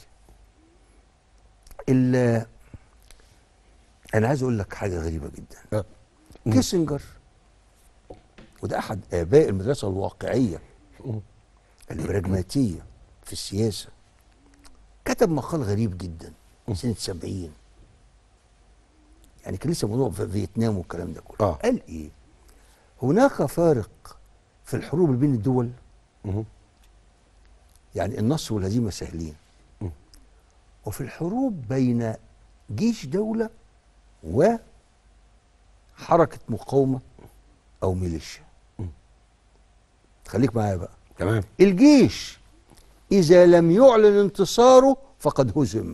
أنا عايز أقول لك حاجة غريبة جدا. كيسنجر، وده أحد آباء المدرسة الواقعية البراجماتية في السياسة، كتب مقال غريب جدا سنة 70، يعني كان لسه موضوع في فيتنام والكلام ده كله. قال إيه؟ هناك فارق في الحروب بين الدول، يعني النصر والهزيمة سهلين، وفي الحروب بين جيش دولة وحركة مقاومة أو ميليشيا. خليك معايا بقى. تمام. الجيش إذا لم يعلن انتصاره فقد هزم.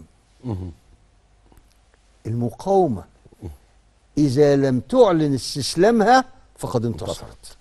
المقاومة إذا لم تعلن استسلامها فقد انتصرت.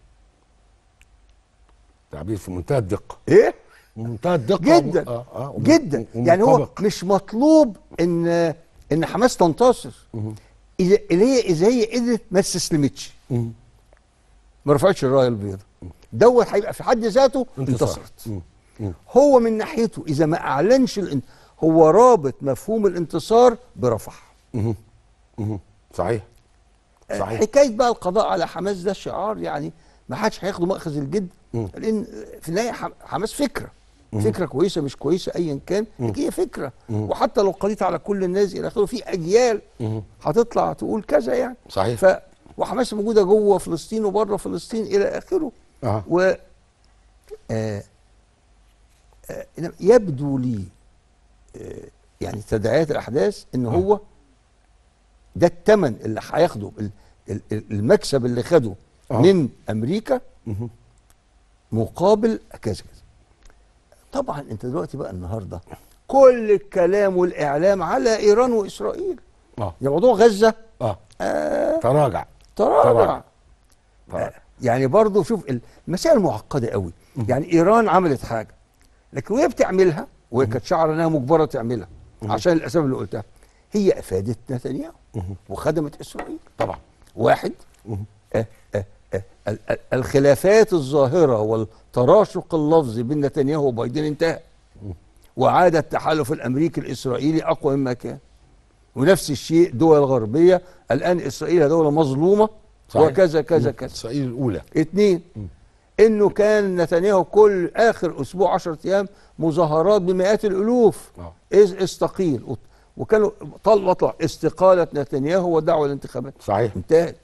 تعبير في منتهى الدقة. إيه؟ منتهى الدقة جدا. جدا. يعني هو مش مطلوب إن حماس تنتصر، إذا هي قدرت ما استسلمتش، ما رفعتش الراية البيضاء، دوت هيبقى في حد ذاته انتصرت. هو من ناحيته إذا ما أعلنش هو رابط مفهوم الانتصار برفح. صحيح. صحيح. حكاية بقى القضاء على حماس ده شعار، يعني ما حدش هياخده مأخذ الجد، لأن في النهاية حماس فكرة كويسة مش كويسة أيا كان، هي فكرة، وحتى لو قضيت على كل الناس إلى آخره في أجيال هتطلع تقول كذا يعني. صحيح. وحماس موجودة جوه فلسطين وبره فلسطين إلى آخره. و يبدو لي يعني تداعيات الأحداث إن هو ده الثمن اللي هياخده، المكسب اللي خده من أمريكا مقابل كذا كذا. طبعا أنت دلوقتي بقى النهارده كل الكلام والإعلام على إيران وإسرائيل. يعني موضوع غزة تراجع. يعني برضه شوف المسائل معقدة قوي. يعني إيران عملت حاجة، لكن وهي بتعملها وهي كانت شعر انها مجبره تعملها عشان الاسباب اللي قلتها، هي افادت نتنياهو وخدمت اسرائيل. طبعا. واحد، الخلافات الظاهره والتراشق اللفظي بين نتنياهو وبايدن انتهى، وعاد التحالف الامريكي الاسرائيلي اقوى مما كان. ونفس الشيء دول غربيه، الان اسرائيل دوله مظلومه وكذا كذا كذا. اسرائيل الاولى. اتنين، انه كان نتنياهو كل اخر اسبوع 10 ايام مظاهرات بمئات الالوف اذ استقيل، وكانوا طلع استقاله نتنياهو ودعوا الانتخابات. صحيح. انتهت.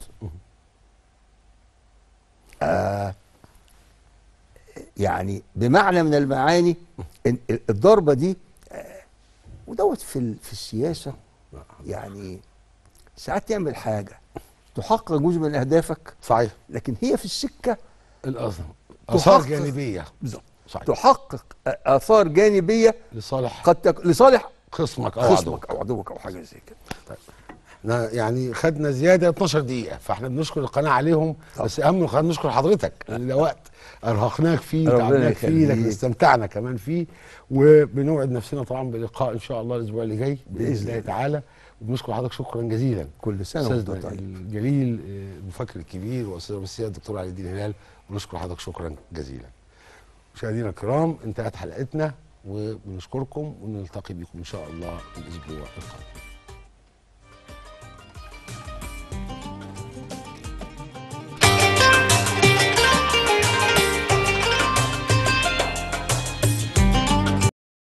يعني بمعنى من المعاني الضربه دي ودوت في السياسه، يعني ساعات تعمل حاجه تحقق جزء من اهدافك. صحيح. لكن هي في السكه اثار جانبيه. بالظبط. تحقق اثار جانبيه لصالح لصالح خصمك او عدوك او حاجه زي كده. طيب. يعني خدنا زياده 12 دقيقه، فاحنا بنشكر القناه عليهم. بس اهم من نشكر حضرتك، لان وقت ارهقناك فيه تعبناك فيه، لكن استمتعنا كمان فيه، وبنوعد نفسنا طبعا بلقاء ان شاء الله الاسبوع اللي جاي باذن الله تعالى. وبنشكر حضرتك شكرا جزيلا. كل سنه وانت طيب. الجليل المفكر الكبير واستاذ السياده الدكتور علي الدين هلال، ونشكر حضرتك شكرا جزيلا. مشاهدينا الكرام، انتهت حلقتنا وبنشكركم ونلتقي بكم ان شاء الله الاسبوع القادم.